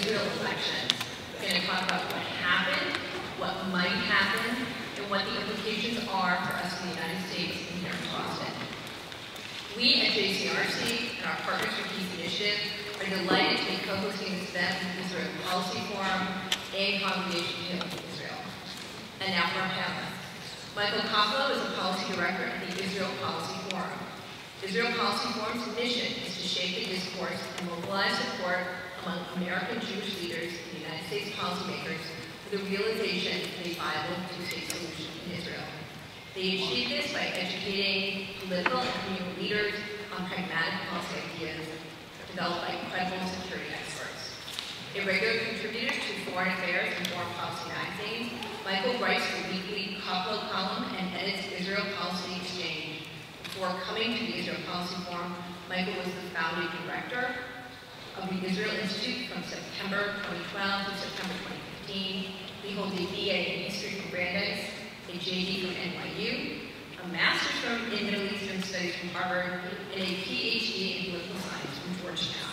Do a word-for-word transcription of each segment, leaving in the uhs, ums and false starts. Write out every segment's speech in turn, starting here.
Israel elections. We're going to talk about what happened, what might happen, and what the implications are for us in the United States and here in Boston. We at J C R C and our Partners for Peace Initiative are delighted to be co-hosting this event with the Israel Policy Forum and Congregation Hill Israel. And now for our panelists. Michael Koplow is a policy director at the Israel Policy Forum. Israel Policy Forum's mission is to shape the discourse and mobilize support among American Jewish leaders and United States policymakers for the realization of a viable two-state solution in Israel. They achieve this by educating political and community leaders on pragmatic policy ideas developed by credible security experts. A regular contributor to Foreign Affairs and Foreign Policy magazines, Michael writes the weekly Koplow column and edits Israel Policy Exchange. Before coming to the Israel Policy Forum, Michael was the founding director of the Israel Institute from September twenty twelve to September twenty fifteen. He holds a B A in History from Brandeis, a J D from N Y U, a master's from in Middle Eastern Studies from Harvard, and a P H D in Political Science from Georgetown.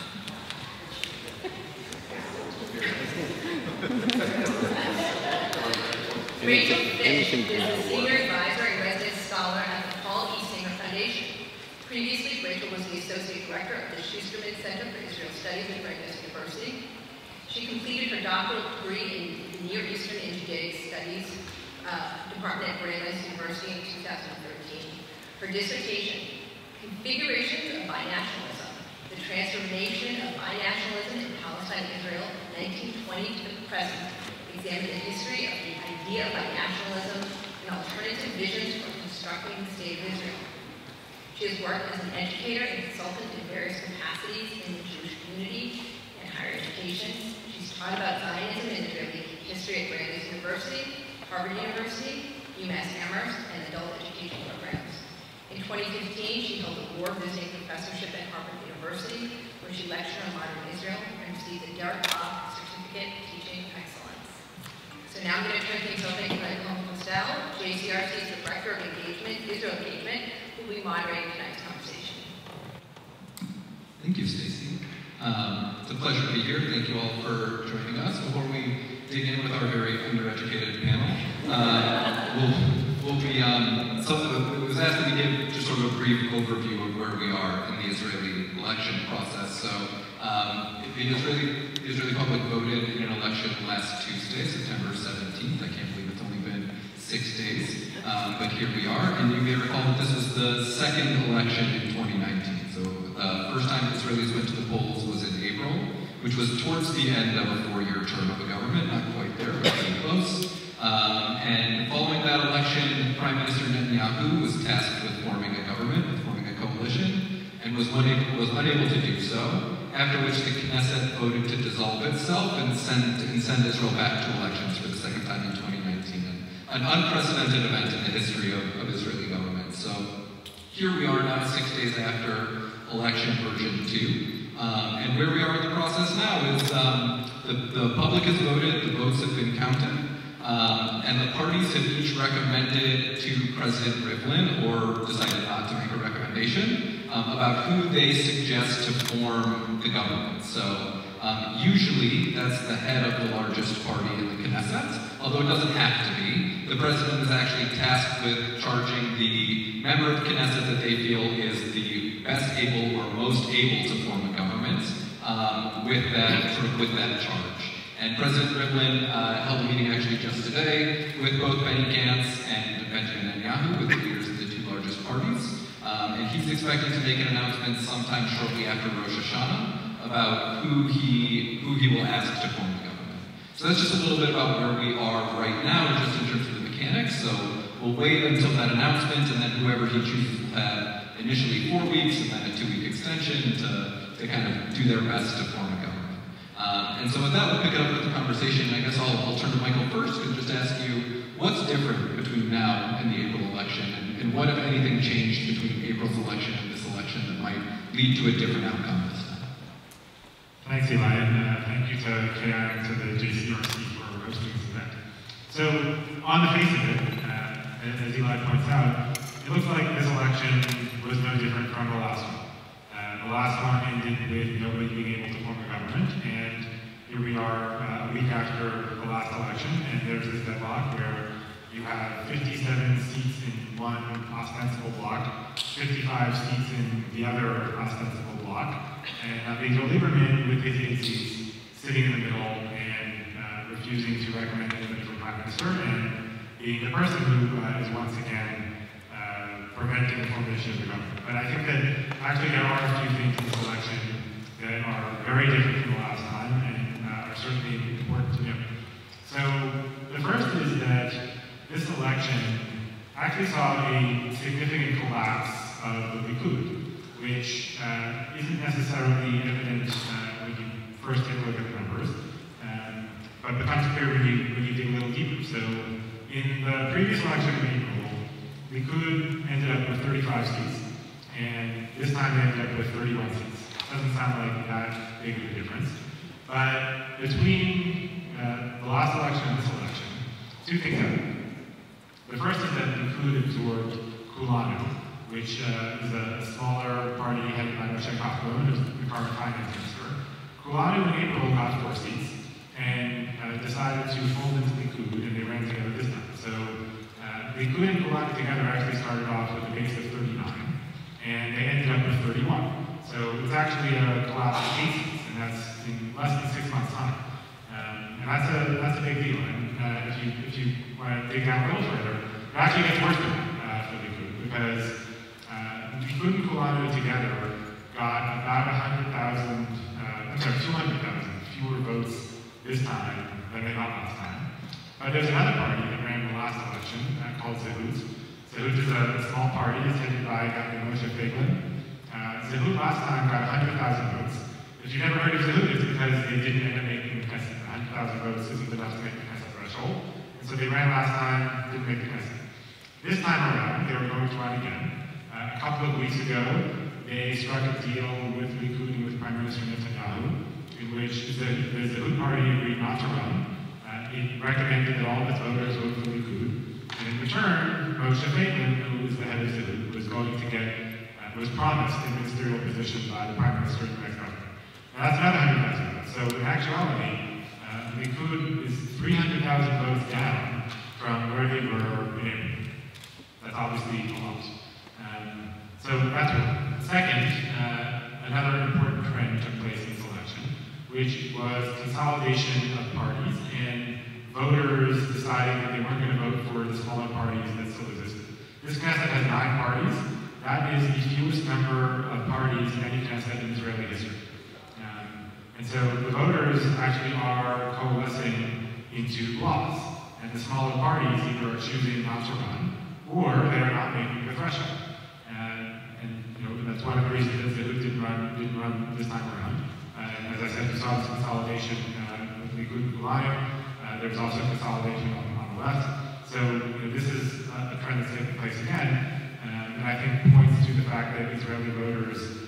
Rachel Fish is the Senior Advisor and Resident Scholar at the Paul E. Singer Foundation. Previously, Rachel was the Associate Director of the Schusterman Center for Israel Studies at Brandeis University. She completed her doctoral degree in Near Eastern and Judaic Studies uh, Department at Brandeis University in two thousand thirteen. Her dissertation, Configurations of Binationalism, the Transformation of Binationalism in Palestine and Israel, nineteen twenty to the present, examined the history of the idea of binationalism and alternative visions for constructing the State of Israel. She has worked as an educator and consultant in various capacities in the Jewish community and higher education. She's taught about Zionism and Israeli history at Brandeis University, Harvard University, UMass Amherst, and adult education programs. In twenty fifteen, she held a War Visiting Professorship at Harvard University, where she lectured on modern Israel and received the Derek Bob Certificate in Teaching Excellence. So now I'm going to turn things over to Michael Koplow, J C R C's Director of Engagement, Israel Engagement, who will be moderating tonight's conversation. Thank you, Stacy. Um, it's a pleasure to be here. Thank you all for joining us. Before we dig in with our very undereducated panel, uh, we'll, we'll be, um, so it was asked that we give just sort of a brief overview of where we are in the Israeli election process. So um, the Israeli, the Israeli public voted in an election last Tuesday, September seventeenth. I can't believe it's only been six days, um, but here we are. And you may recall that this was the second election in twenty nineteen. So the uh, first time Israelis went to the polls was in April, which was towards the end of a four-year term of the government, not quite there, but pretty close. Um, and following that election, Prime Minister Netanyahu was tasked with forming a government, with forming a coalition, and was unable, was unable to do so, after which the Knesset voted to dissolve itself and send, and send Israel back to elections for the second time in twenty nineteen, an unprecedented event in the history of, of Israeli government. So here we are now, six days after election version two. Um, and where we are in the process now is um, the, the public has voted, the votes have been counted, um, and the parties have each recommended to President Rivlin, or decided not to make a recommendation, um, about who they suggest to form the government. So um, usually that's the head of the largest party in the Knesset, although it doesn't have to be. The president is actually tasked with charging the member of Knesset that they feel is the best able or most able to form a government um, with that sort of with that charge. And President Rivlin uh, held a meeting actually just today with both Benny Gantz and Benjamin Netanyahu, with the leaders of the two largest parties. Um, and he's expected to make an announcement sometime shortly after Rosh Hashanah about who he who he will ask to form the government. So that's just a little bit about where we are right now, just in terms of the mechanics. So we'll wait until that announcement, and then whoever he chooses will have initially four weeks and then a two-week extension to, to kind of do their best to form a government. Um, and so with that, we'll pick it up with the conversation. I guess I'll, I'll turn to Michael first and just ask you, what's different between now and the April election, and, and what, if anything, changed between April's election and this election that might lead to a different outcome this time? Thanks, Eli, and uh, thank you to K I and to the J C R C for hosting this event. So, on the face of it, uh, as Eli points out, it looks like this election was no different from the last one. Uh, the last one ended with nobody being able to form a government, and here we are election, and there's this deadlock where you have fifty-seven seats in one ostensible block, fifty-five seats in the other ostensible block, and uh, Victor Lieberman with his eight seats sitting in the middle and uh, refusing to recommend anybody for Prime Minister, and being the person who uh, is once again uh, preventing the formation of the government. But I think that actually there are a few things in this election that are very different from the last time and uh, are certainly important to note. So the first is that this election actually saw a significant collapse of the Likud, which uh, isn't necessarily evident uh, when you first take a look at the numbers, um, but becomes clear when you, when you dig a little deeper. So in the previous election in April, Likud ended up with thirty-five seats, and this time they ended up with thirty-one seats. Doesn't sound like that big of a difference. But between uh, the last election and this election, two things happened. The first is that Likud absorbed Kulanu, which uh, is a, a smaller party headed by Moshe Kachlan, who's the current finance minister. Kulanu in April got four seats and uh, decided to fold into Likud, and they ran together this time. So uh, Likud and Kulanu together actually started off with a base of thirty-nine, and they ended up with thirty-one. So it's actually a collapse of eight seats, and that's in less than six months' time. Um, and that's a that's a big deal. And uh, if you if you want to dig down a little further, it actually gets worse than that uh, for Likud, because uh, Likud and Kulanu together got about one hundred thousand, uh, I'm sorry, two hundred thousand fewer votes this time than they got last time. But there's another party that ran the last election uh, called Zehut. Zehut is a, a small party. It's headed by a guy named Moshe Feiglin. Uh, Zehut last time got one hundred thousand votes. If you've never heard of Zehut, it's because they didn't end up making the Knesset. one hundred thousand votes isn't enough to make the Knesset threshold. And so they ran last time, didn't make the Knesset. This time around, they were going to run again. Uh, a couple of weeks ago, they struck a deal with Likud and with Prime Minister Netanyahu, in which the, the Zehut party agreed not to run. Uh, it recommended that all of its voters vote for Likud. And in return, Moshe Feiglin, who was the head of Zehut, was going to get was promised a ministerial position by the Prime Minister in the next government. Now that's another one hundred thousand votes. So in actuality, uh, Likud is three hundred thousand votes down from where they were in April. That's obviously a lot. Um, so that's one. Second, uh, another important trend took place in this election, which was consolidation of parties and voters deciding that they weren't going to vote for the smaller parties that still existed. This Knesset has nine parties. That is the fewest number of parties in any Knesset in Israeli history. Um, and so the voters actually are coalescing into blocks. And the smaller parties either are choosing not to run, or they're not making the threshold. Uh, and you know, that's one of the reasons that Zehut didn't run, didn't run this time around. Uh, and as I said, we saw this consolidation uh, with Likud and Kulanu. Uh, there was also consolidation on, on the left. So you know, this is a trend that's taking place again. Um, and I think points to the fact that Israeli voters,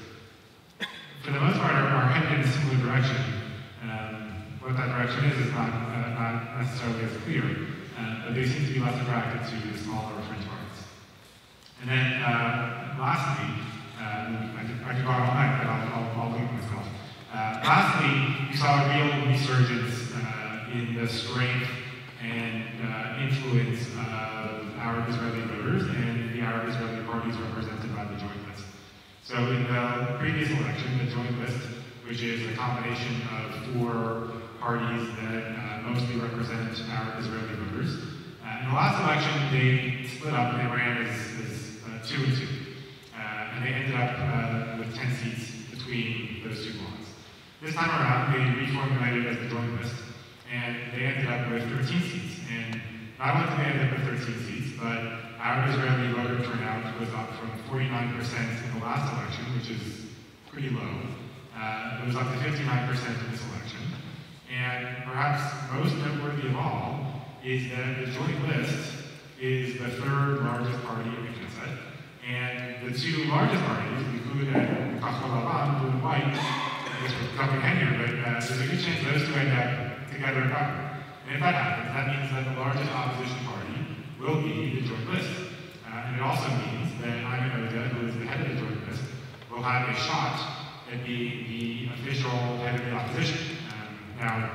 for the most part, are, are headed in a similar direction. Um, what that direction is is not, uh, not necessarily as clear, uh, but they seem to be less attracted to the smaller fringe parties. And then, uh, lastly, uh, I could, I could go on all night, but I'll, I'll, I'll leave myself. Uh, lastly, we saw a real resurgence uh, in the strength and uh, influence of Arab Israeli voters and the Arab Israeli parties represented by the Joint List. So in the previous election, the Joint List, which is a combination of four parties that uh, mostly represent Arab Israeli voters, uh, in the last election they split up and they ran as, as uh, two and two. Uh, and they ended up uh, with ten seats between those two blocks. This time around, they reformulated as the Joint List, and they ended up with thirteen seats. And not only did they end up with thirteen seats, but Arab Israeli voter turnout was up from forty-nine percent in the last election, which is pretty low. Uh, it was up to fifty-nine percent in this election. And perhaps most noteworthy of all is that the Joint List is the third largest party in the Knesset. And the two largest parties, Likud and Kachol Lavan, blue and white, I guess we're jumping ahead here, but uh, there's a good chance those two end up together in government. And if that happens, that means that the largest opposition party will be the Joint List. Uh, and it also means that Ayman Odeh, who is the head of the Joint List, will have a shot at being the official head of the opposition. Um, now,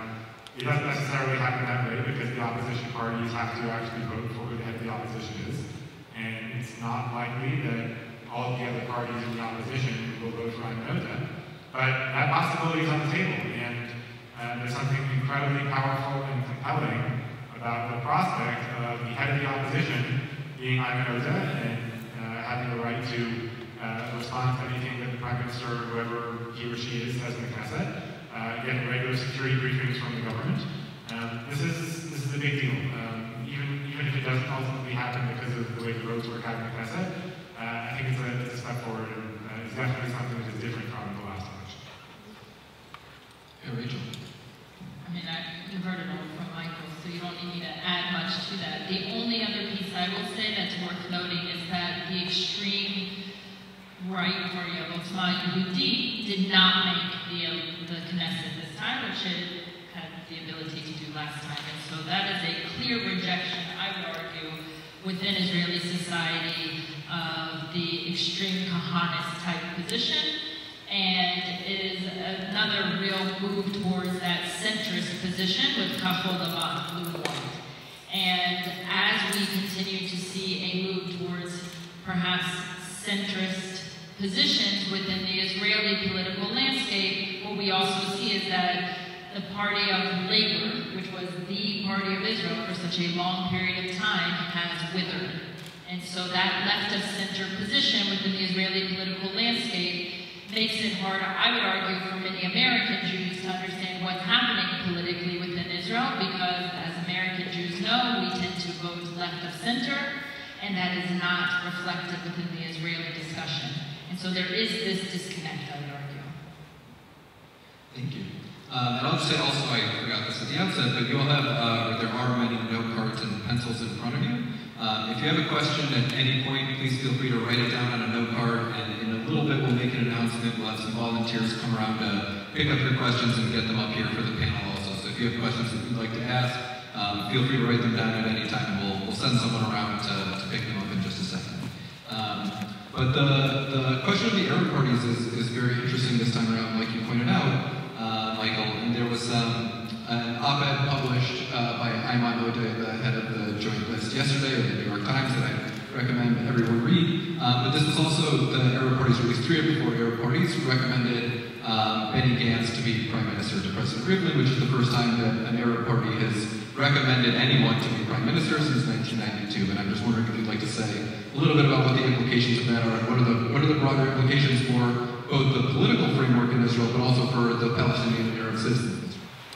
It doesn't necessarily happen that way because the opposition parties have to actually vote for who the head of the opposition is. And it's not likely that all of the other parties in the opposition will vote for Aymanota. But that possibility is on the table, and uh, there's something incredibly powerful and compelling about the prospect of the head of the opposition being Aymanota and uh, having the right to uh, respond to anything that the Prime Minister or whoever he or she is says in the Knesset, uh, getting regular security briefings from the government. Um, this is this is a big deal. Um, even even if it doesn't ultimately happen because of the way the roads work out in the Knesset, uh, I think it's a, it's a step forward, and uh, it's definitely something that is different from the last election. Yeah, Rachel. I mean, I, you heard it all from Michael, so you don't need me to add much to that. The only other piece I will say that's worth noting is that the extreme right party of Otzma Yehudit did not make the, uh, the Knesset this time, which it had the ability to do last time. And so that is a clear rejection, I would argue, within Israeli society of the extreme Kahanist type position. And it is another real move towards that centrist position with Kahol Lavan, blue and white. And as we continue to see a move towards perhaps centrist positions within the Israeli political landscape, what we also see is that the Party of Labor, which was the party of Israel for such a long period of time, has withered. And so that left-of-center position within the Israeli political landscape makes it hard, I would argue, for many American Jews to understand what's happening politically within Israel, because as American Jews know, we tend to vote left of center, and that is not reflected within the Israeli discussion. And so there is this disconnect, I would argue. Thank you. Um, and I'll just say also, I forgot this at the outset, but you all have, uh, there are many note cards and pencils in front of you. Um, if you have a question at any point, please feel free to write it down on a note card, and in a little bit we'll make an announcement. We'll have some volunteers come around to pick up your questions and get them up here for the panel also. So if you have questions that you'd like to ask, um, feel free to write them down at any time, and we'll, we'll send someone around to, to pick them up in just a second. Um, but the, the question of the Arab parties is, is very interesting this time around, like you pointed out, uh, Michael, and there was um, an op-ed published uh, by Ayman Odeh, the head of the Joint List, yesterday, or the New York Times, that I recommend everyone read. Um, but this was also the Arab parties, or at least three of the four Arab parties, who recommended um, Benny Gantz to be Prime Minister to President Rivlin, which is the first time that an Arab party has recommended anyone to be Prime Minister since nineteen ninety-two. And I'm just wondering if you'd like to say a little bit about what the implications of that are, and what are the, what are the broader implications for both the political framework in Israel, but also for the Palestinian and Arab citizens.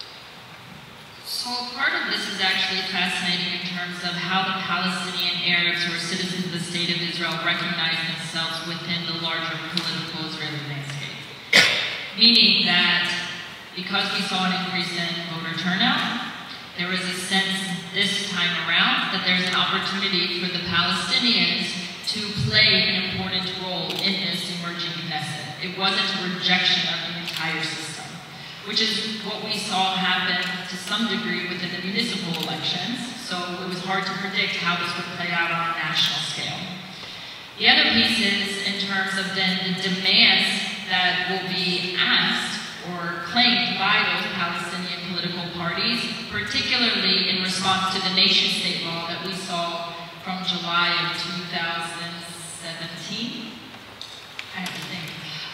So part of this is actually fascinating in terms of how the Palestinian Arabs, who are citizens of the State of Israel, recognize themselves within the larger political Israeli landscape. Meaning that because we saw an increase in voter turnout, there is a sense this time around that there's an opportunity for the Palestinians to play an important role in this emerging Knesset. It wasn't a rejection of the entire system, which is what we saw happen to some degree within the municipal elections, so it was hard to predict how this would play out on a national scale. The other piece is in terms of then the demands that will be asked or claimed by those Palestinian political parties, particularly in response to the nation-state law that we saw from July of two thousand seventeen, I have to think,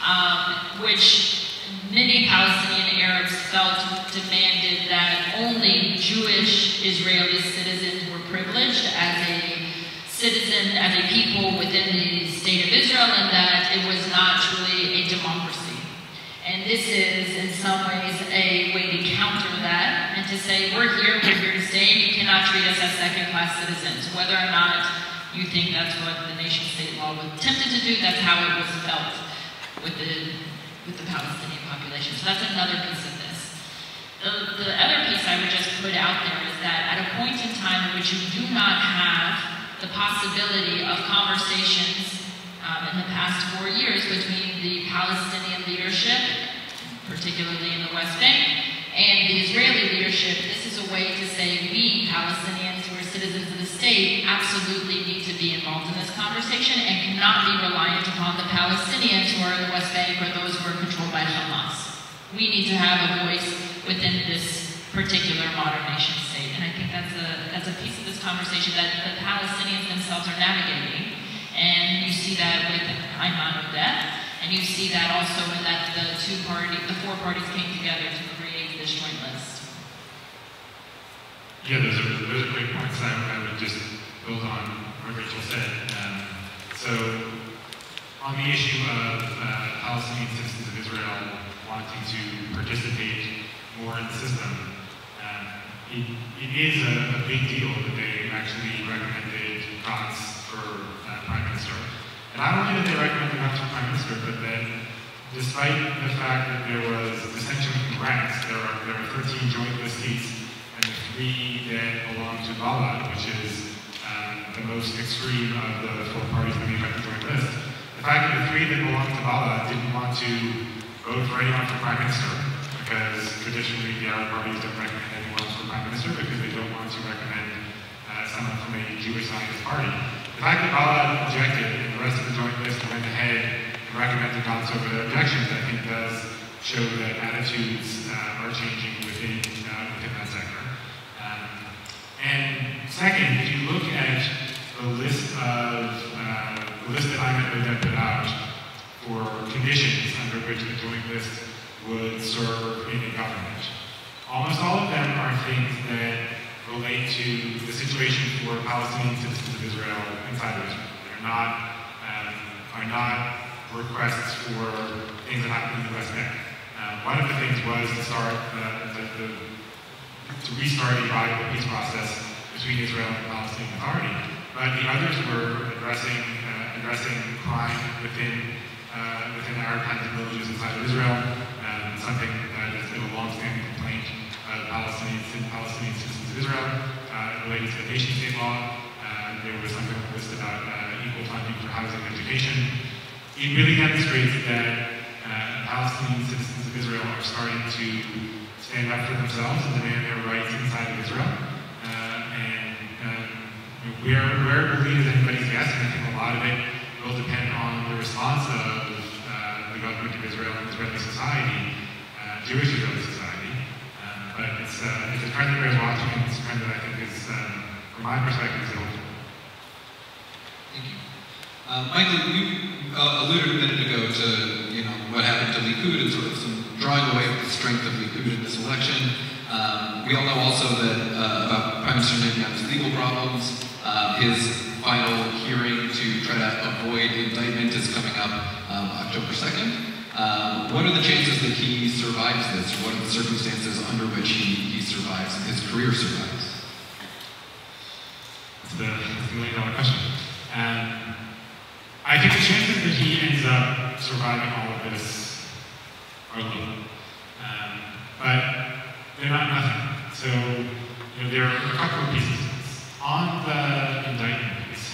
um, which many Palestinian Arabs felt demanded that only Jewish Israeli citizens were privileged as a citizen, as a people within the State of Israel, and that it was not truly a democracy. And this is, in some ways, a way to counter that and to say, we're here, we're here to stay, and you cannot treat us as second-class citizens. Whether or not you think that's what the nation-state law was attempted to do, that's how it was felt with the, with the Palestinian population. So that's another piece of this. The, the other piece I would just put out there is that at a point in time in which you do not have the possibility of conversations um, in the past four years between the Palestinian leadership, particularly in the West Bank, and the Israeli leadership, this is a way to say we, Palestinians who are citizens of the state, absolutely need to be involved in this conversation and cannot be reliant upon the Palestinians who are in the West Bank or those who are controlled by Hamas. We need to have a voice within this particular modern nation state. And I think that's a, that's a piece of this conversation that the Palestinians themselves are navigating. And you see that with Ayman Odeh, and you see that also in that the two party, the four parties came together to create this joint list. Yeah, those are, those are great points. I, I would just build on what Rachel said. Um, so, on the issue of uh, Palestinian citizens of Israel wanting to participate more in the system, um, it, it is a, a big deal that they actually recommended Gantz for uh, Prime Minister. And not only did they recommend Gantz for Prime Minister, but that despite the fact that there was dissension from ranks, there are, there are thirteen joint list seats and the three that belong to Balad, which is um, the most extreme of the four parties that make up the joint list. The fact that the three that belong to Balad didn't want to vote for anyone for Prime Minister, because traditionally the Arab parties don't recommend anyone for Prime Minister because they don't want to recommend uh, someone from a Jewish Zionist party. The fact that Balad objected and the rest of the joint list went ahead and recommended Gantz over their objections, I think does show that attitudes uh, are changing within, uh, within that sector. Um, and second, if you look at the list of, uh, the list that Ayman Odeh put out for conditions under which the joint list would serve in a government, almost all of them are things that relate to the situation for Palestinian citizens of Israel inside of Israel. They're not, um, are not requests for things that happen in the West Bank. Um, one of the things was to start uh, the, the, to restart a viable peace process between Israel and the Palestinian Authority. But the others were addressing uh, addressing crime within uh, within Arab kinds of villages inside of Israel, um, something that has been a long-standing complaint of Palestinians and Palestinian citizens of Israel uh, related to the nation state law. Uh, there was something on the list about uh, equal funding for housing and education. It really demonstrates that uh, Palestinian citizens of Israel are starting to stand up for themselves and demand their rights inside of Israel. Uh, and uh, where, where it will lead is anybody's guess, and I think a lot of it will depend on the response of uh, the government of Israel and Israeli society, uh, Jewish Israeli society. Um, but it's, uh, it's a trend that bears watching, and it's a trend that I think is, um, from my perspective, is helpful. Thank you. Um, Michael, you uh, alluded a minute ago to you know what happened to Likud and sort of some drawing away of the strength of Likud in this election. Um, we all know also that uh, about Prime Minister Netanyahu's legal problems. Uh, his final hearing to try to avoid indictment is coming up um, October second. Um, what are the chances that he survives this, or what are the circumstances under which he, he survives and his career survives? That's the, that's the million dollar question. Um, I think the chances that he ends up surviving all of this are low. Um, but they're not nothing. So, you know, there are a couple of pieces. On the indictment piece,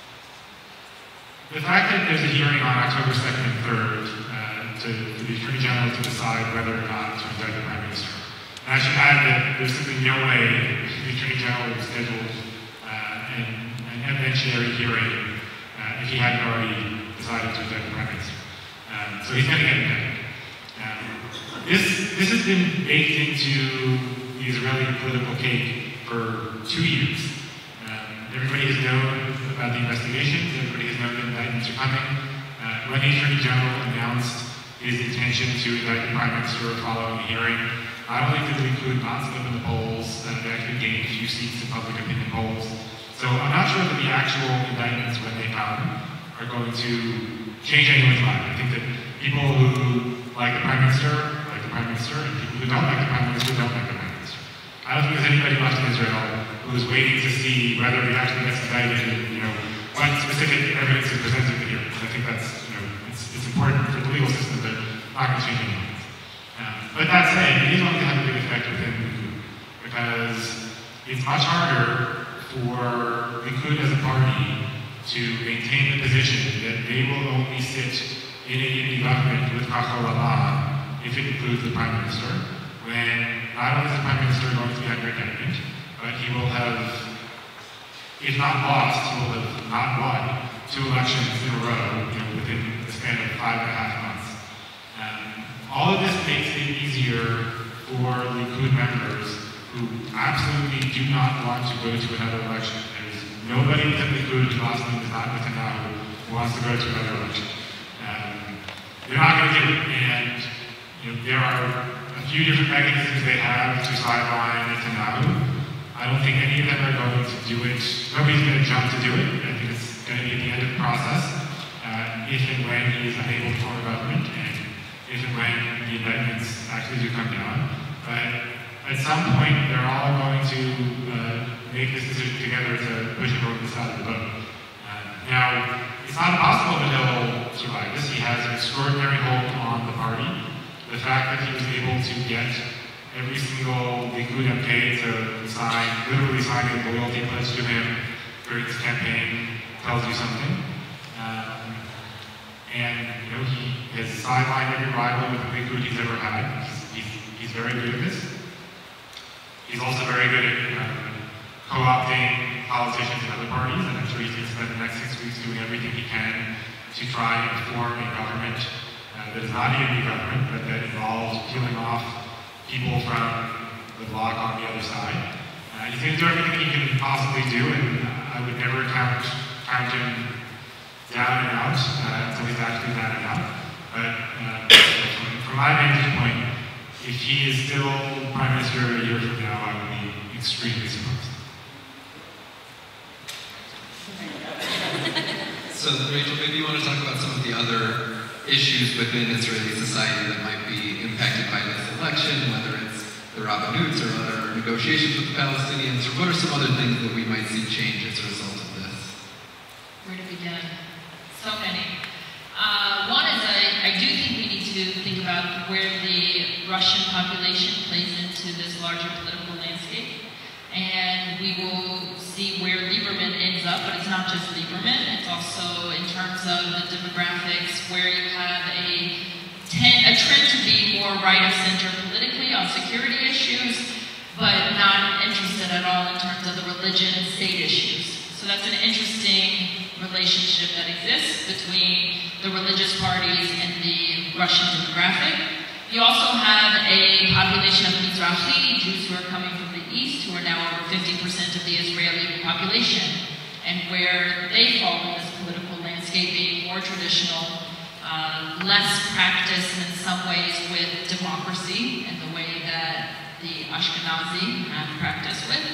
the fact that there's a hearing on October second and third uh, to, for the Attorney General to decide whether or not to indict the Prime Minister. And I should add that there's simply no way the Attorney General would have scheduled uh, an, an evidentiary hearing uh, if he hadn't already decided to indict the Prime Minister. Um, so he's going to get indicted. Um, this, this has been baked into the Israeli political cake for two years. Everybody has known about the investigations, everybody has known that indictments are coming. Uh, when the Attorney General announced his intention to indict the Prime Minister following the hearing, not only did Likud not slip in the polls, uh, they actually gained a few seats in public opinion polls. So I'm not sure that the actual indictments, when they come, are going to change anyone's mind. I think that people who like the Prime Minister, like the Prime Minister, and people who don't like the Prime Minister, don't like the Prime Minister. I don't think there's anybody left in Israel who is waiting to see whether he actually gets indicted and, you know, what specific evidence is presented here. I think that's, you know, it's, it's important for the legal system, but not going to change any minds. Um, but that said, it is only going to have a big effect within Likud, because it's much harder for Likud as a party to maintain the position that they will only sit in a unity government with Kachol Lavan if it includes the Prime Minister, when not only is the Prime Minister going to be under indictment, but he will have, if not lost, he will have not won two elections in a row, you know, within the span of five and a half months. Um, all of this makes it easier for the Likud members who absolutely do not want to go to another election. There's nobody within Likud who lost them, not Netanyahu, who wants to go to another election. Um, they're not going to do it, and you know, there are a few different mechanisms they have to sideline Netanyahu. I don't think any of them are going to do it. Nobody's going to jump to do it. I think it's going to be at the end of the process, uh, if and when he is unable to form a government, and if and when the indictments actually do come down. But at some point, they're all going to uh, make this decision together to push him over the side of the boat. Uh, now, it's not impossible that he'll survive this. He has an extraordinary hold on the party. The fact that he was able to get every single Likud M K to sign, literally sign a loyalty pledge to him during his campaign tells you something. Um, and you know, he has sidelined every rival with the Likud he's ever had. He's, he's, he's very good at this. He's also very good at um, co-opting politicians in other parties, and I'm sure he's going to spend the next six weeks doing everything he can to try and form a government uh, that is not even a government, but that involves peeling off people from the bloc on the other side. Uh, he's going to do everything he can possibly do, and uh, I would never count, count him down and out uh, until he's actually down and out. But uh, from, from my vantage point, if he is still Prime Minister a year from now, I would be extremely surprised. So, Rachel, maybe you want to talk about some of the other issues within Israeli society that might be impacted by this election, whether it's the Rabbanut or other negotiations with the Palestinians, or what are some other things that we might see change as a result of this? Where to begin? So many. Uh, one is I, I do think we need to think about where the Russian population plays into this larger political landscape. And we will see where Lieberman ends up, but it's not just Lieberman, it's also in terms of the demographics where you have a, ten, a trend to be more right of center politically on security issues, but not interested at all in terms of the religion and state issues. So that's an interesting relationship that exists between the religious parties and the Russian demographic. You also have a population of Mizrahi, Jews who are coming from the east, who are now over fifty percent of the Israeli population, and where they fall in this political landscape being more traditional, uh, less practiced in some ways with democracy in the way that the Ashkenazi have practiced with,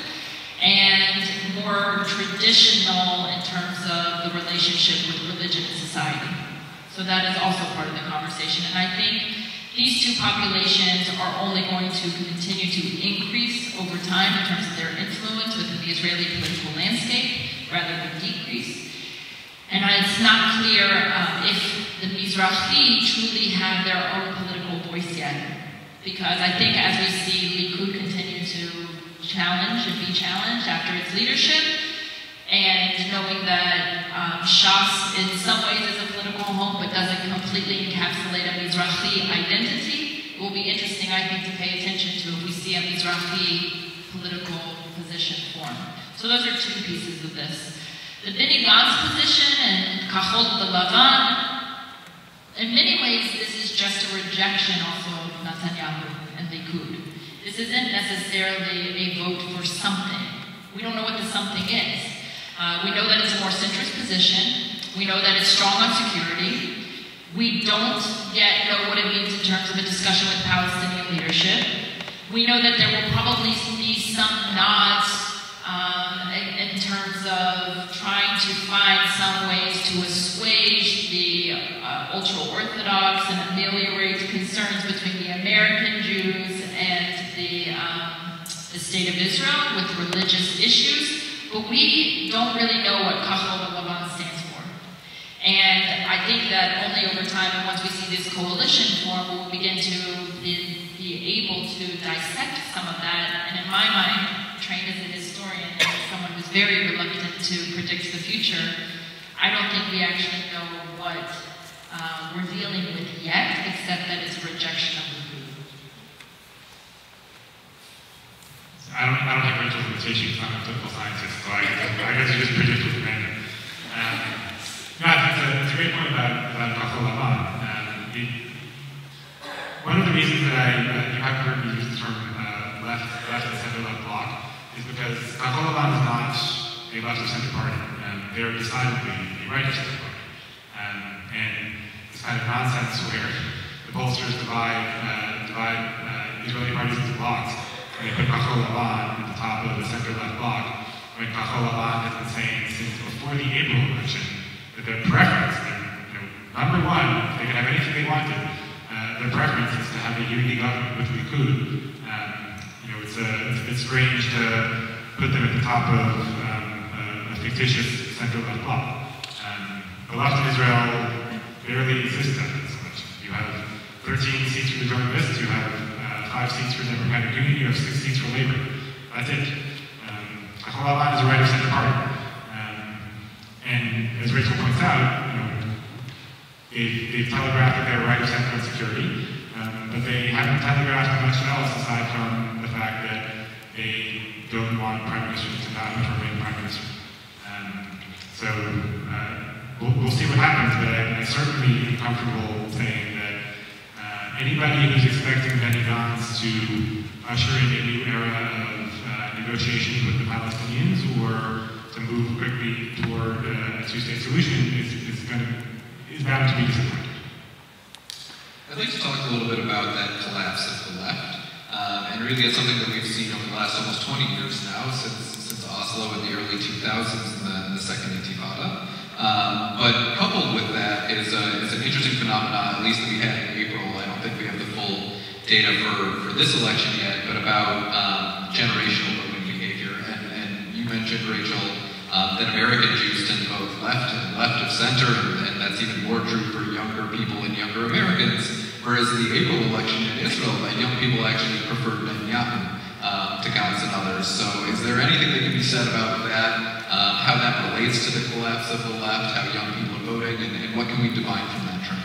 and more traditional in terms of the relationship with religion and society. So that is also part of the conversation, and I think these two populations are only going to continue to increase over time in terms of their influence within the Israeli political landscape, rather than decrease. And it's not clear uh, if the Mizrahi truly have their own political voice yet, because I think as we see Likud continue to challenge and be challenged after its leadership, and knowing that um, Shas in some ways is a political home but doesn't completely encapsulate a Mizrahi identity, it will be interesting, I think, to pay attention to if we see a Mizrahi political position form. So those are two pieces of this. The Benny Gantz position and Kahol Lavan, in many ways this is just a rejection also of Netanyahu and Likud. This isn't necessarily a vote for something. We don't know what the something is. Uh, we know that it's a more centrist position. We know that it's strong on security. We don't yet know what it means in terms of a discussion with Palestinian leadership. We know that there will probably be some nods um, in, in terms of trying to find some ways to assuage the uh, ultra-Orthodox and ameliorate concerns between the American Jews and the, um, the State of Israel with religious issues. But we don't really know what Kahol Lavan stands for. And I think that only over time, and once we see this coalition form, we'll begin to be, be able to dissect some of that. And in my mind, trained as a historian and as someone who's very reluctant to predict the future, I don't think we actually know what uh, we're dealing with yet, except that it's a rejection of the group. I don't, I don't have Rachel's invitation because I'm a political scientist, so I, I guess you just predict with random. Um, no, I think it's a, it's a great point about, about Kahol Lavan. Um, it, one of the reasons that I, uh, you haven't heard me use the term uh, left, left and center-left bloc is because Kahol Lavan is not a left or center party. Um, they're decidedly a right or center party. Um, and this kind of nonsense where the pollsters divide, uh, divide uh, Israeli parties into blocs, and they put Kahol Lavan at the top of the center-left bloc, when Kahol Lavan has been saying since before the April election that their preference, their, you know, number one, they can have anything they wanted, uh, their preference is to have a unity government with Likud. Um, you know, it's a, it's a bit strange to put them at the top of um, a, a fictitious center-left bloc. Um, the left in Israel barely exists after this election. You have thirteen seats for the journalists, you have uh, five seats for the Democratic Union, you have six seats for Labor. That's it. Kahol Lavan is a right of center party. Um, and as Rachel points out, you know, they've, they've telegraphed that they're right of center on security, um, but they haven't telegraphed much else aside from the fact that they don't want prime ministers to not remain prime minister. Um, so uh, we'll, we'll see what happens, but I, I certainly am comfortable saying that uh, anybody who's expecting Benny Gantz to usher in a new era of uh, negotiations with the Palestinians or to move quickly toward uh, a two-state solution is, is, going to, is bound to be disappointed. I'd like to talk a little bit about that collapse of the left. Um, and really it's something that we've seen over the last almost twenty years now, since, since Oslo in the early two thousands and the, and the second Intifada. Um, but coupled with that is, a, is an interesting phenomenon, at least that we had in April. I don't think we have the full data for, for this election yet, but about um, generational voting behavior. And, and you mentioned, Rachel, um, that American Jews tend to vote left and left of center, and, and that's even more true for younger people and younger Americans. Whereas in the April election in Israel, uh, young people actually preferred Netanyahu um, to Gantz and others. So is there anything that can be said about that, um, how that relates to the collapse of the left, how young people are voting, and, and what can we divine from that trend?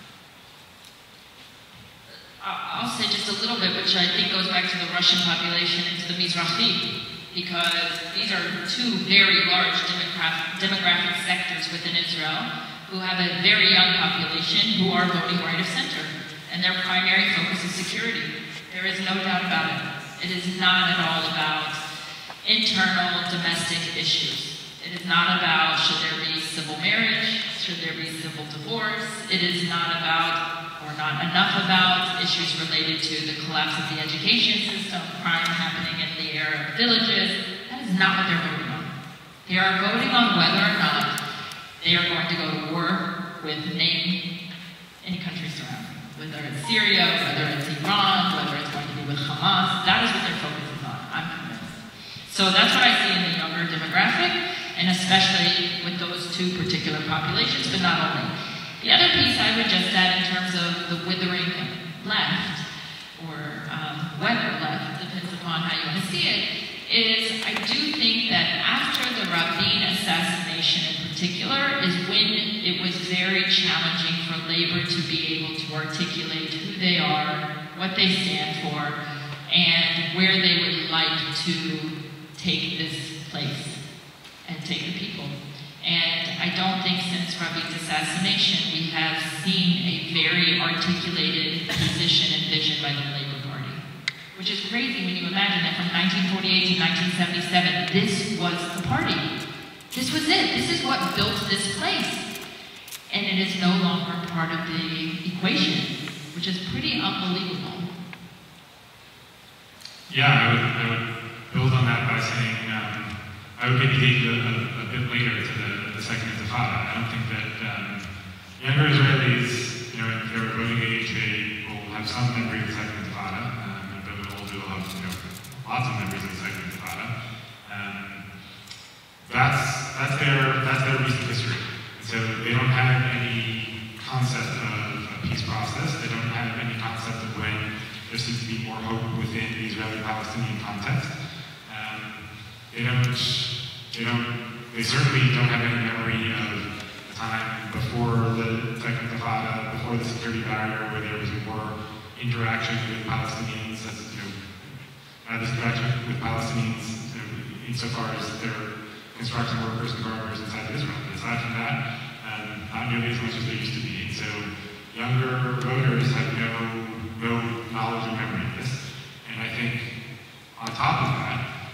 I'll say just a little bit, which I think goes back to the Russian population and to the Mizrahi, because these are two very large demographic, demographic sectors within Israel who have a very young population who are voting right of center, and their primary focus is security. There is no doubt about it. It is not at all about internal domestic issues. It is not about should there be civil marriage, should there be civil divorce. It is not about, or not enough about, issues related to the collapse of the education system, crime happening in the Arab villages. That is not what they're voting on. They are voting on whether or not they are going to go to war with name any country surrounding, whether it's Syria, whether it's Iran, whether it's going to be with Hamas. That is what their focus is on, I'm convinced. So that's what I see in the younger demographic, and especially with those two particular populations, but not only. The other piece I would just add in terms of the withering left, or um, whether left, depends upon how you want to see it, is I do think that after the Rabin assassination in particular is when it was very challenging for labor to be able to articulate who they are, what they stand for, and where they would like to take this place and take the people. And I don't think since Rabin's assassination we have seen a very articulated position and vision by the Labour Party. Which is crazy when you imagine that from nineteen forty-eight to nineteen seventy-seven, this was the party. This was it. This is what built this place. And it is no longer part of the equation, which is pretty unbelievable. Yeah, I would, I would build on that by saying, um, I would maybe take a, a, a bit later to the, the second Intifada. I don't think that um, younger Israelis, you know, if they're voting age, they will have some memory of the second Intifada. Um, and those older will have, you know, lots of memories of the second Intifada. Um, that's that's their that's their recent history. And so they don't have any concept of a peace process. They don't have any concept of when there seems to be more hope within the Israeli-Palestinian context. Um, they don't. They don't. They certainly don't have any memory of the time before the second Intifada, before the security barrier, where there was more interaction with Palestinians. As, you know, uh, this interaction with Palestinians, you know, insofar as their construction workers and gardeners inside of Israel. But aside from that, um, not nearly as much as there used to be. And so younger voters have no no knowledge or memory of this. And I think on top of that,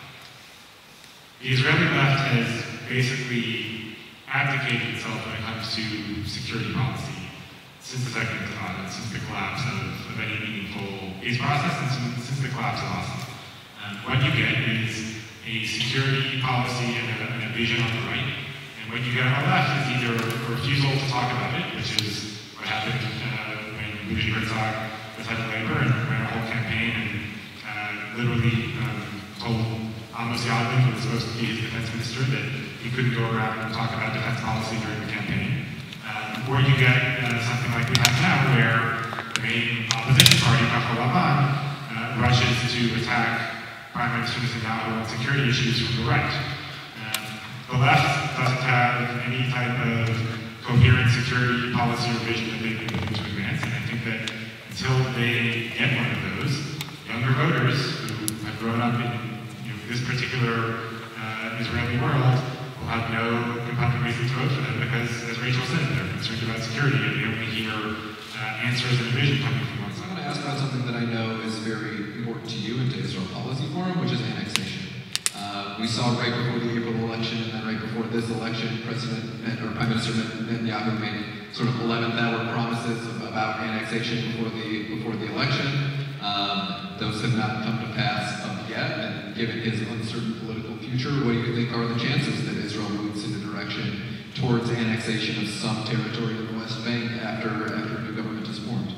the Israeli left has basically abdicated itself when it comes to security policy since the Second Intifada, since the collapse of, of any meaningful peace process, and since, since the collapse of Oslo. Um, what you get is a security policy and a, and a vision on the right, and what you get on the left is either a refusal to talk about it, which is what happened uh, when Bougie Herzog was head of labor and ran a whole campaign and uh, literally um, told Amos Yadlin, who was supposed to be his defense minister, that he couldn't go around and talk about defense policy during the campaign. Um, or you get uh, something like we have now, where the main opposition party, Kachol Lavan, uh, rushes to attack Prime Minister Netanyahu on security issues from the right. Um, the left doesn't have any type of coherent security policy or vision that they've been looking to advance, and I think that until they get one of those, younger voters who have grown up in you know, this particular uh, Israeli world will have no compelling reason to vote for them because, as Rachel said, they're concerned about security and they only hear uh, answers and a vision coming from one side. I want to ask about something that I know is very important to you and to Israel Policy Forum, which is annexation. Uh, we saw right before the April election and then right before this election, President or Prime Minister Netanyahu made sort of eleventh hour promises about annexation before the before the election. Um, those have not come to pass um, yet, and given his uncertain political future, what do you think are the chances that Israel moves in the direction towards annexation of some territory in the West Bank after after a new government is formed?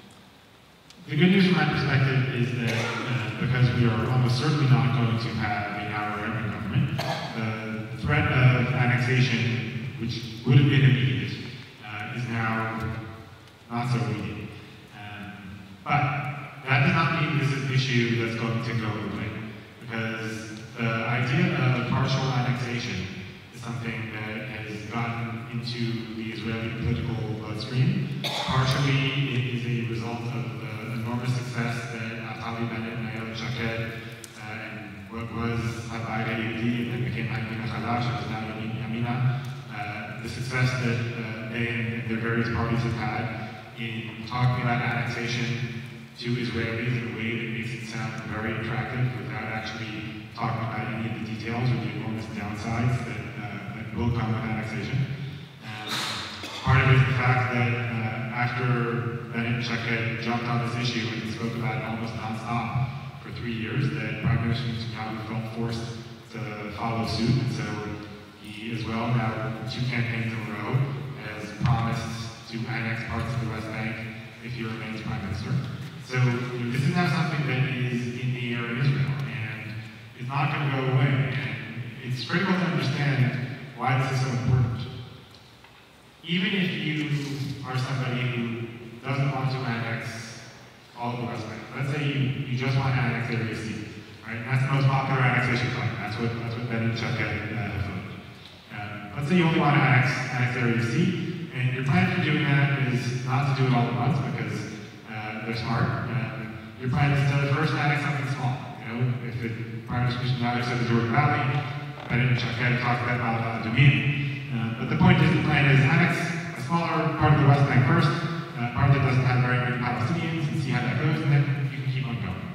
The good news from my perspective is that uh, because we are almost certainly not going to have a now-Arabian government, the threat of annexation, which would have been immediate, uh, is now not so immediate. Um, but that does not mean this is an issue that's going to go away, because the idea of partial annexation is something that has gotten into the Israeli political bloodstream. Partially, it is a result of the enormous success that Naftali Bennett and Ayelet Shaked uh, and what was Habayit Yehudi and then became Yamina Chadash, and is now Yamina, uh, the success that uh, they and their various parties have had in talking about annexation to Israelis in a way that makes it sound very attractive without actually talking about any of the details or the enormous downsides that, uh, that will come with annexation. Um, part of it is the fact that uh, after Bennett and Shaked jumped on this issue and spoke about it almost non-stop for three years, that Prime Minister Netanyahu felt forced to follow suit, and so he as well, now two campaigns in a row, has promised to annex parts of the West Bank if he remains Prime Minister. So you know, this is now something that is in the air in Israel, and it's not going to go away. And it's critical to understand why this is so important. Even if you are somebody who doesn't want to annex all of the West Bank, let's say you, you just want to annex Area C, right? And that's the most popular annexation plan. That's what that's what Bennett and Shaked uh, voted. Uh, let's say you only want to annex, annex Area C, and your plan for doing that is not to do it all at once because uh, they're smart. Um, your plan is to first annex something small. You know, if the Prime Minister Netanyahu said the Jordan Valley, Bennett and Shaked talked about Ma'ale Adumim. Uh, but the point is, the plan is annex a smaller part of the West Bank first, uh, part that doesn't have very many Palestinians, and see how that goes, and then you can keep on going.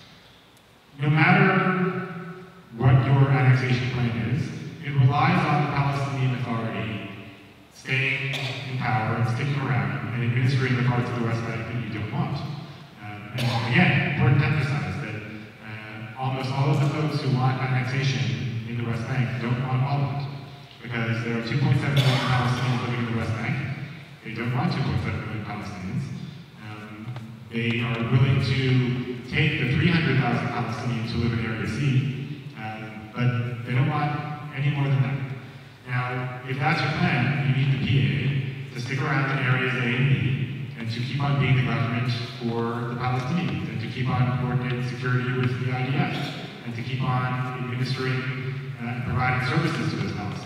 No matter what your annexation plan is, it relies on the Palestinian Authority staying in power and sticking around and administering the parts of the West Bank that you don't want. Um, and again, important to emphasize that uh, almost all of the folks who want annexation in the West Bank don't want all of it. Because there are two point seven million Palestinians living in the West Bank. They don't want two point seven million Palestinians. Um, they are willing to take the three hundred thousand Palestinians who live in Area C, um, but they don't want any more than that. Now, if that's your plan, you need the P A to stick around in areas A and B, and to keep on being the government for the Palestinians, and to keep on coordinating security with the I D F, and to keep on administering uh, and providing services to those Palestinians.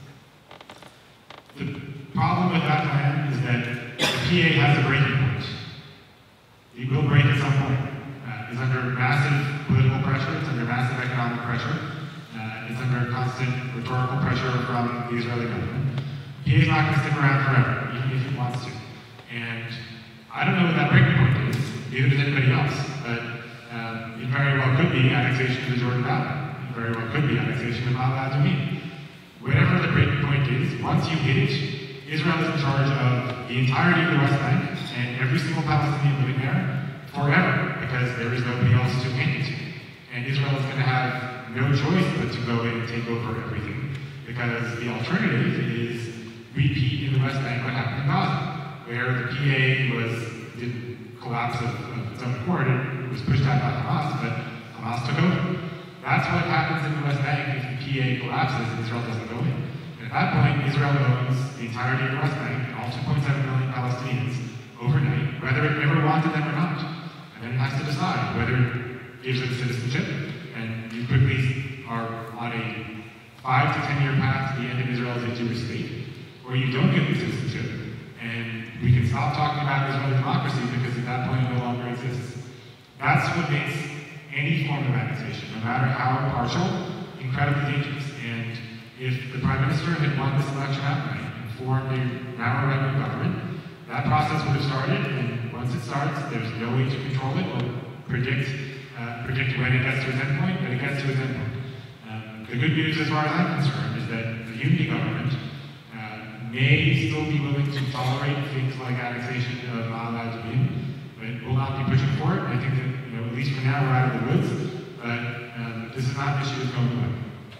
The problem with that plan is that the P A has a breaking point. It will break at some point. Uh, it's under massive political pressure, it's under massive economic pressure, uh, it's under constant rhetorical pressure from the Israeli government. The P A is not going to stick around forever, even if it wants to. And I don't know what that breaking point is, neither does anybody else, but um, it very well could be annexation of the Jordan Valley. It very well could be annexation of Ma'ale Adumim. Whatever the breaking point is, once you hit it, Israel is in charge of the entirety of the West Bank and every single Palestinian living there forever, because there is nobody else to hand it to. And Israel is going to have no choice but to go in and take over everything, because the alternative is repeat in the West Bank what happened in Gaza, where the P A was didn't collapse of, of its own accord. It was pushed out by Hamas, but Hamas took over. That's what happens in the West Bank if the P A collapses and Israel doesn't go in. And at that point, Israel owns the entirety of the West Bank and all two point seven million Palestinians overnight, whether it ever wanted them or not. And then it has to decide whether it gives them citizenship, and you quickly are on a five to ten year path to the end of Israel as a Jewish state, or you don't give them citizenship, and we can stop talking about Israeli democracy because at that point it no longer exists. That's what makes any form of annexation, no matter how partial, incredibly dangerous. And if the Prime Minister had won this election outright and formed a narrow right wing government, that process would have started, and once it starts, there's no way to control it or predict uh, predict when it gets to its endpoint, but it gets to its endpoint. Um, the good news, as far as I'm concerned, is that the unity government uh, may still be willing to tolerate things like annexation of Ma'ale Adumim, but will not be pushing for it. I think that, you know, at least for now, we're out of the woods, but um, this is not an issue that's going away.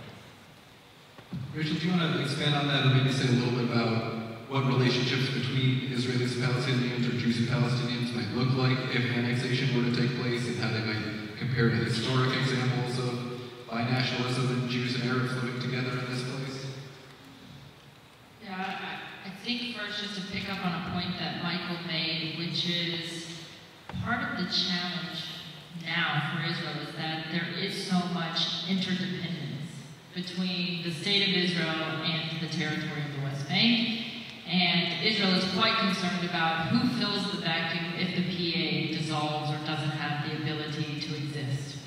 Rachel, do you want to expand on that, or maybe say a little bit about what relationships between Israelis and Palestinians or Jews and Palestinians might look like if annexation were to take place, and how they might compare to historic examples of binationalism and Jews and Arabs living together in this place? Yeah, I, I think first just to pick up on a point that Michael made, which is part of the challenge now for Israel is that there is so much interdependence between the state of Israel and the territory of the West Bank. And Israel is quite concerned about who fills the vacuum if the P A dissolves or doesn't have the ability to exist.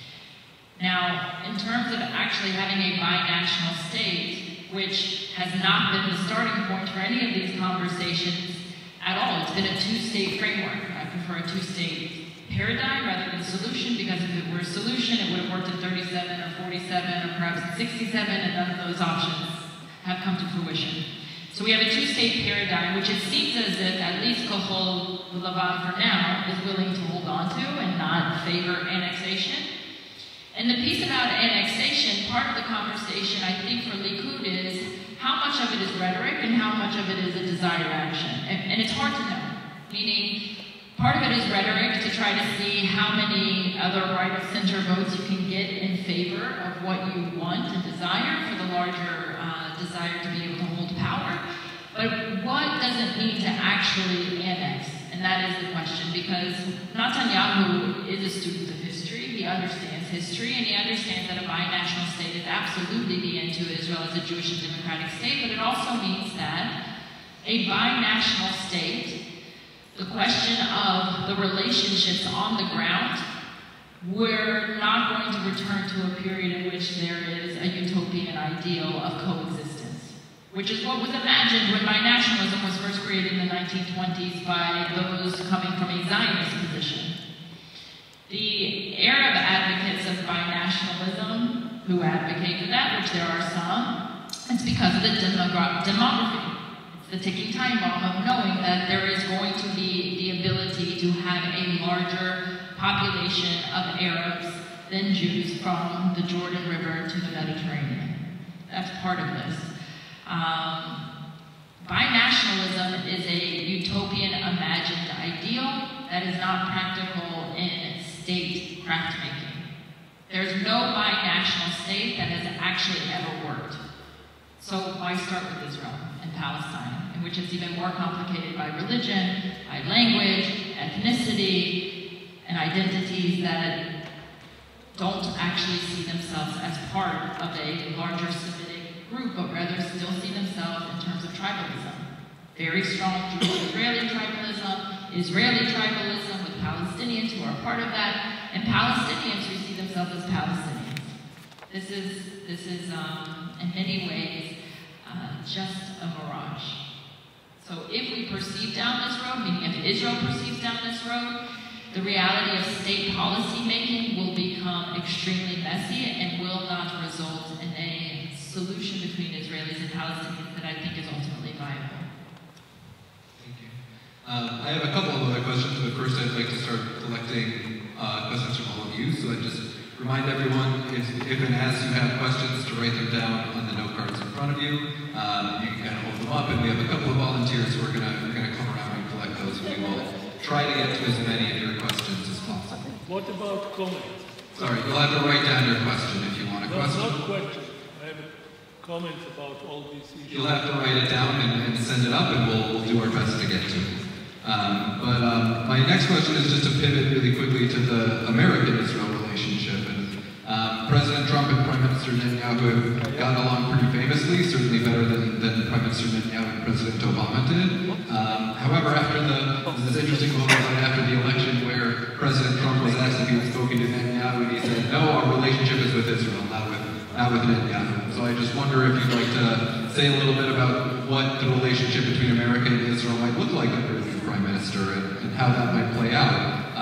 Now, in terms of actually having a binational state, which has not been the starting point for any of these conversations at all, it's been a two-state framework. I prefer a two-state paradigm rather than solution, because if it were a solution, it would have worked at thirty-seven or forty-seven or perhaps at sixty-seven, and none of those options have come to fruition. So we have a two-state paradigm, which it seems as if at least Kahol Lavan for now is willing to hold on to and not favor annexation. And the piece about annexation, part of the conversation I think for Likud is how much of it is rhetoric and how much of it is a desired action. And, and it's hard to know, meaning part of it is rhetoric to try to see how many other right-of-center votes you can get in favor of what you want and desire for the larger uh, desire to be able to hold power. But what does it mean to actually annex? And that is the question, because Netanyahu is a student of history, he understands history, and he understands that a binational state is absolutely the end to Israel as a Jewish and democratic state, but it also means that a binational state, the question of the relationships on the ground, we're not going to return to a period in which there is a utopian ideal of coexistence, which is what was imagined when binationalism was first created in the nineteen twenties by those coming from a Zionist position. The Arab advocates of binationalism, who advocate for that, which there are some, it's because of the demogra demography. It's the ticking time bomb of knowing that there is going to be the ability to have a larger population of Arabs than Jews from the Jordan River to the Mediterranean. That's part of this. Um, binationalism is a utopian imagined ideal that is not practical in state craft making. There's no binational state that has actually ever worked. So why start with Israel and Palestine, in which it's even more complicated by religion, by language, ethnicity, and identities that don't actually see themselves as part of a larger Semitic group, but rather still see themselves in terms of tribalism. Very strong Jewish-Israeli tribalism, Israeli tribalism with Palestinians who are part of that, and Palestinians who see themselves as Palestinians. This is, this is um, in many ways, uh, just a mirage. So if we proceed down this road, meaning if Israel proceeds down this road, the reality of state policy making will become extremely messy and will not result in a solution between Israelis and Palestinians that I think is ultimately viable. Thank you. Um, I have a couple of other questions, but first I'd like to start collecting uh, questions from all of you. So I just remind everyone, if, if and as you have questions, to write them down on the note cards in front of you. Um, you can kind of hold them up, and we have a couple of volunteers who are going to we're going to come around and collect those. We will try to get to as many of your questions as possible. What about comments? Sorry, you'll have to write down your question if you want a No, question. not question. I have a comment about all these issues. You'll have to write it down and, and send it up, and we'll, we'll do our best to get to it. Um, but um, my next question is just to pivot really quickly to the American-Israel relationship. And um, President Trump and Prime Minister Netanyahu have gotten along pretty famously, certainly better than, than Prime Minister Netanyahu and President Obama did. Um, however, after the, there's this interesting moment right after the election where President Trump was asked if he was spoken to Netanyahu, and he said, no, our relationship is with Israel, not with, not with Netanyahu. So I just wonder if you'd like to say a little bit about what the relationship between America and Israel might look like under the new Prime Minister and, and how that might play out.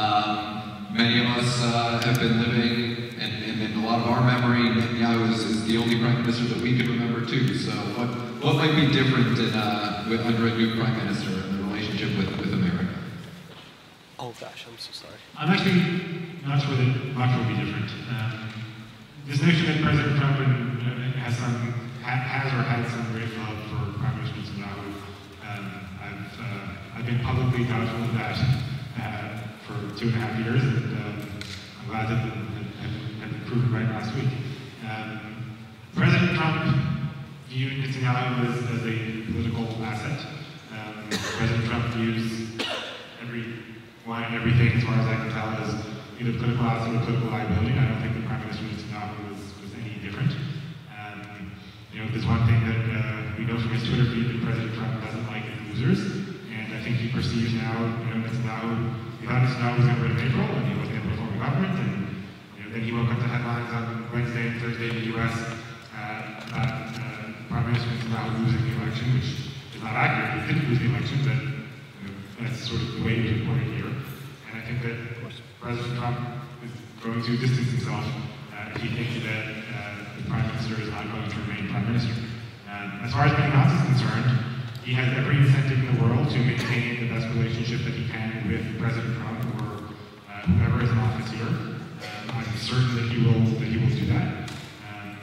Um, many of us uh, have been living, and, and in a lot of our memory, Netanyahu is, is the only Prime Minister that we can remember too. So what, what might be different in, uh, with, under a new Prime Minister and the relationship with, with America? Oh gosh, I'm so sorry. I'm actually not sure that much will be different. Um, this notion that President Trump and, uh, has some ha has or had some great love for Prime Minister Netanyahu, um, I've uh, I've been publicly doubtful of that uh, for two and a half years, and um, I'm glad that had been proven right last week. Um, President Trump viewed Netanyahu as, as a political asset. Um, President Trump views every line, everything, as far as I can tell, as either political asset or political liability. I don't think the Prime Minister Netanyahu was, was any different. Um, you know, there's one thing that uh, we know from his Twitter feed that President Trump doesn't like is losers, and I think he perceives now, you know, Netanyahu, he thought Netanyahu was going to win in April, and he wasn't able to form a government, and you know, then he woke up to headlines on Wednesday and Thursday in the U S uh, about uh, Prime Minister Netanyahu losing the election, which is not accurate. He didn't lose the election, but you know, that's sort of the way it was reported here. And I think that President Trump is going to distance himself uh, if he thinks that uh, the Prime Minister is not going to remain Prime Minister. Um, as far as Benny Gantz is concerned, he has every incentive in the world to maintain the best relationship that he can with President Trump or uh, whoever is in office here. Um, I'm certain that he will that he will do that. Um,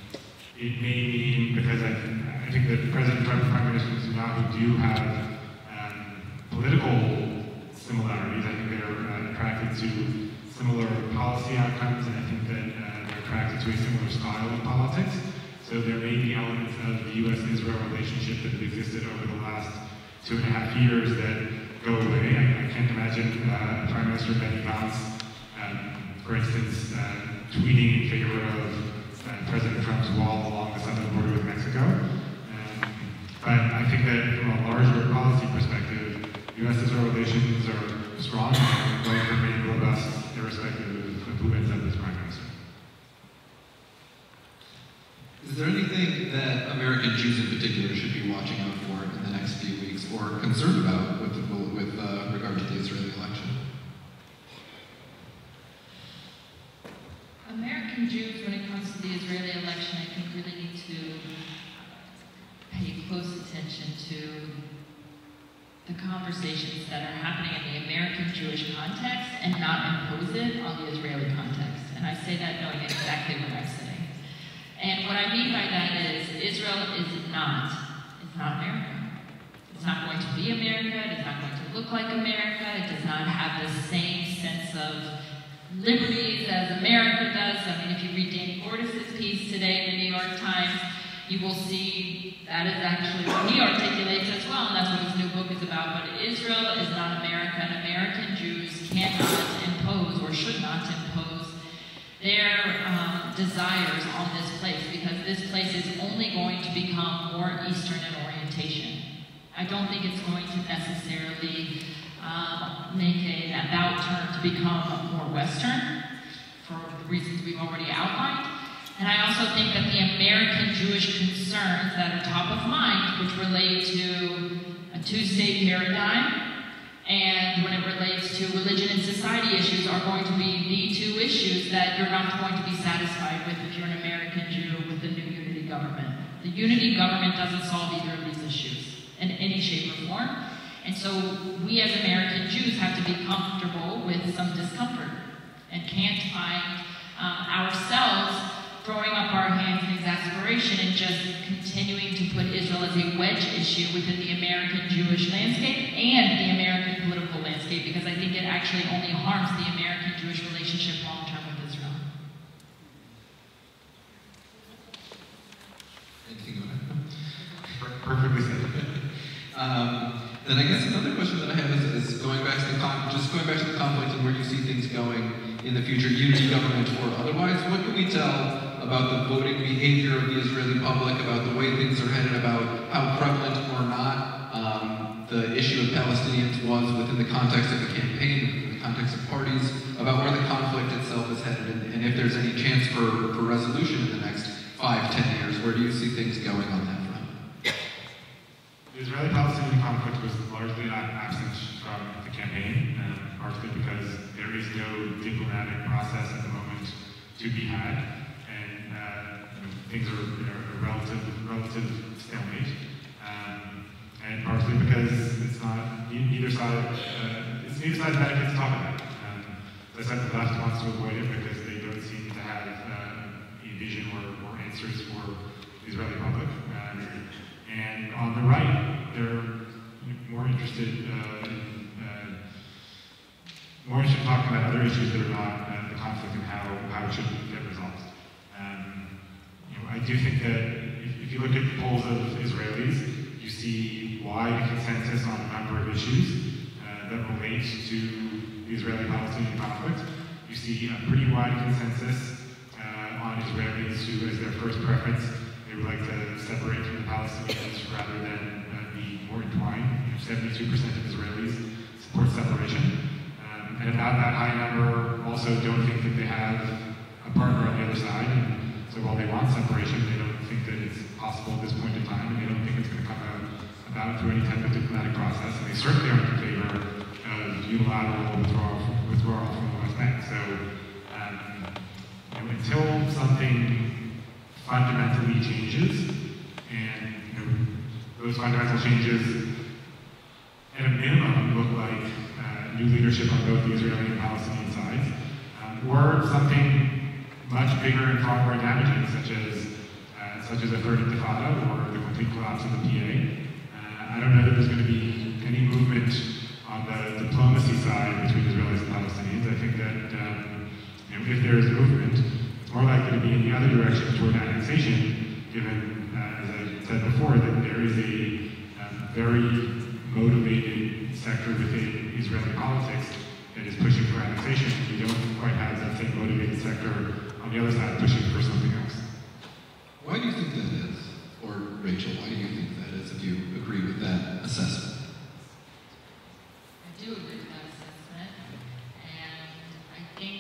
it may mean, because I, I think that President Trump and Prime Minister Netanyahu do have um, political similarities. I think they're uh, attracted to similar policy outcomes, and I think that uh, they're attracted to a similar style of politics. So there may be elements of the U S Israel relationship that have existed over the last two and a half years that go away. I, I can't imagine uh, Prime Minister Benny Gantz, um, for instance, uh, tweeting in favor of uh, President Trump's wall along the southern border with Mexico. Um, but I think that from a larger policy perspective, U S Israel relations are strong and going to remain robust, irrespective of who ends up as Prime Minister. Is there anything that American Jews in particular should be watching out for in the next few weeks or concerned about with, with uh, regard to the Israeli election? American Jews, when it comes to the Israeli election, I think really need to pay close attention to the conversations that are happening in the American Jewish context and not impose it on the Israeli context. And I say that knowing exactly what I'm saying. And what I mean by that is Israel is not, it's not America. It's not going to be America, it is not going to look like America, it does not have the same sense of liberties as America does. I mean, if you read Danny Gordis' piece today in the New York Times, you will see that is actually what he articulates as well, and that's what his new book is about. But Israel is not America, and American Jews cannot impose or should not impose their um, desires on this place, because this place is only going to become more Eastern in orientation. I don't think it's going to necessarily um, make an about turn to become more Western, for the reasons we've already outlined. And I also think that the American Jewish concerns that are top of mind, which relate to a two-state paradigm And when it relates to religion and society issues are going to be the two issues that you're not going to be satisfied with if you're an American Jew with the new unity government. The unity government doesn't solve either of these issues in any shape or form. And so we as American Jews have to be comfortable with some discomfort and can't find uh, ourselves throwing up our hands in exasperation and just continuing to put Israel as a wedge issue within the American Jewish landscape and the American political landscape, because I think it actually only harms the American Jewish relationship long term with Israel. Anything on it? Perfectly said. um, then I guess another question that I have is, is going back to the con just going back to the conflict and where you see things going in the future, unity government or otherwise. What can we tell about the voting behavior of the Israeli public, about the way things are headed, about how prevalent or not um, the issue of Palestinians was within the context of the campaign, within the context of parties, about where the conflict itself is headed, and, and if there's any chance for, for resolution in the next five, ten years. Where do you see things going on that front? The Israeli-Palestinian conflict was largely not absent from the campaign, um, largely because there is no diplomatic process at the moment to be had. Things are you know, a relative, relative stalemate, um, and partially because it's not either side. Uh, it's neither side benefits to talk about. Um, as I said, the left wants to avoid it because they don't seem to have uh, a vision or, or answers for the Israeli public. Um, and on the right, they're more interested uh, in uh, more interested in talking about other issues that are not uh, the conflict and how how it should get resolved. Um, I do think that if, if you look at the polls of Israelis, you see wide consensus on a number of issues uh, that relate to the Israeli-Palestinian conflict. You see a pretty wide consensus uh, on Israelis who, as their first preference, they would like to separate from the Palestinians rather than uh, be more entwined. seventy-two percent of Israelis support separation. Um, and about that high number also don't think that they have a partner on the other side. And, so while they want separation, they don't think that it's possible at this point in time, and they don't think it's going to come out about through any type of diplomatic process, and they certainly aren't in favor of unilateral withdrawal, withdrawal from the West Bank. So um, you know, until something fundamentally changes, and you know, those fundamental changes at a minimum look like uh, new leadership on both the Israeli and Palestinian sides, um, or something much bigger and far more damaging, such as uh, such as a third intifada or the complete collapse of the P A. Uh, I don't know that there's going to be any movement on the diplomacy side between Israelis and Palestinians. I think that um, you know, if there is a movement, it's more likely to be in the other direction toward annexation, given, uh, as I said before, that there is a um, very motivated sector within Israeli politics that is pushing for annexation. We don't quite have that same motivated sector on the other side pushing for something else. Why do you think that is? Or Rachel, why do you think that is, if you agree with that assessment? I do agree with that assessment, and I think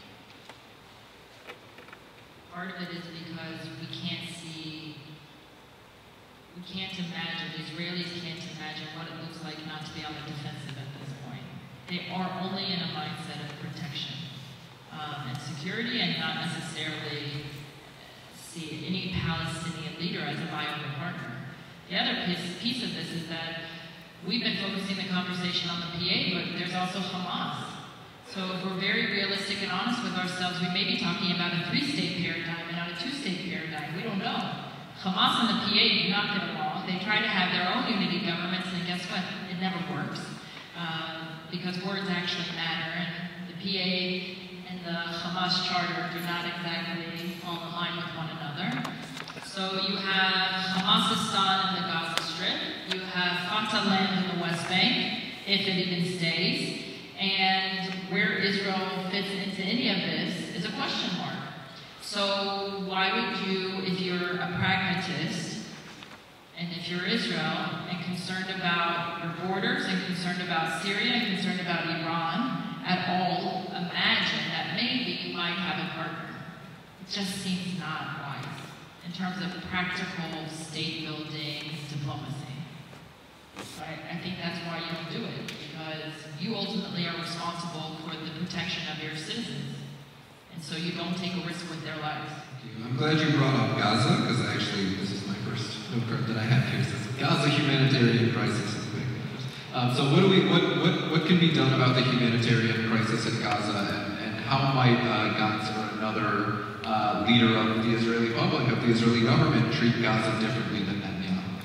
part of it is because we can't see, we can't imagine, the Israelis can't imagine what it looks like not to be on the defensive at this point. They are only in a mindset of protection um, and security, and not necessarily see any Palestinian leader as a viable partner. The other piece, piece of this is that we've been focusing the conversation on the P A, but there's also Hamas. So if we're very realistic and honest with ourselves, we may be talking about a three-state paradigm and not a two-state paradigm. We don't know. Hamas and the P A do not get along. They try to have their own unity governments, and guess what? It never works. Um, because words actually matter, and the P A and the Hamas charter do not exactly fall in line with one another. So you have Hamasistan in the Gaza Strip, you have Fatah land in the West Bank, if it even stays, and where Israel fits into any of this is a question mark. So why would you, if you're a pragmatist, and if you're Israel, and concerned about your borders, and concerned about Syria, and concerned about Iran, at all, imagine that maybe you might have a partner? It just seems not wise in terms of practical state-building diplomacy. right? I think that's why you don't do it, because you ultimately are responsible for the protection of your citizens. And so you don't take a risk with their lives. I'm glad you brought up Gaza, because actually this is my first note card that I have here. It says Gaza humanitarian crisis is big. Um, so what do we, what, what, what can be done about the humanitarian crisis in Gaza, and, and how might uh, Gantz or another uh, leader of the Israeli public, of the Israeli government, treat Gaza differently than Netanyahu?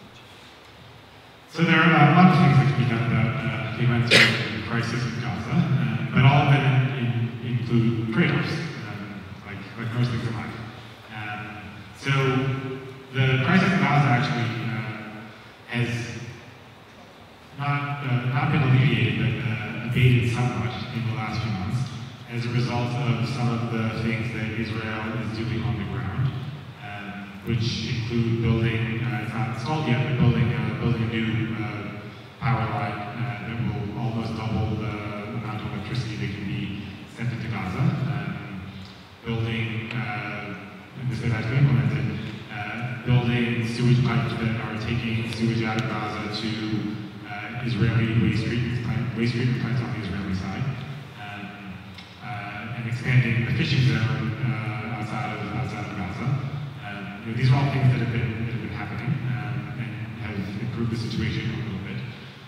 So there are a lot of things that can be done about uh, the humanitarian crisis in Gaza, uh, but all of them in, in, include trade-offs, um, like, like most things in life. Um, so the crisis in Gaza actually uh, has not, uh, not been alleviated, but uh, abated somewhat in the last few months as a result of some of the things that Israel is doing on the ground, um, which include building, uh, it's not installed yet, but building, uh, building a new uh, power line uh, that will almost double the amount of electricity that can be sent into Gaza. Um, building, uh, and this has been implemented, uh, building sewage pipes that are taking sewage out of Gaza to uh, Israeli waste treatment, plant, waste treatment plants on the Israeli side, um, uh, and expanding the fishing zone uh, outside of outside of Gaza. Um, you know, these are all things that have been that have been happening um, and have improved the situation a little bit.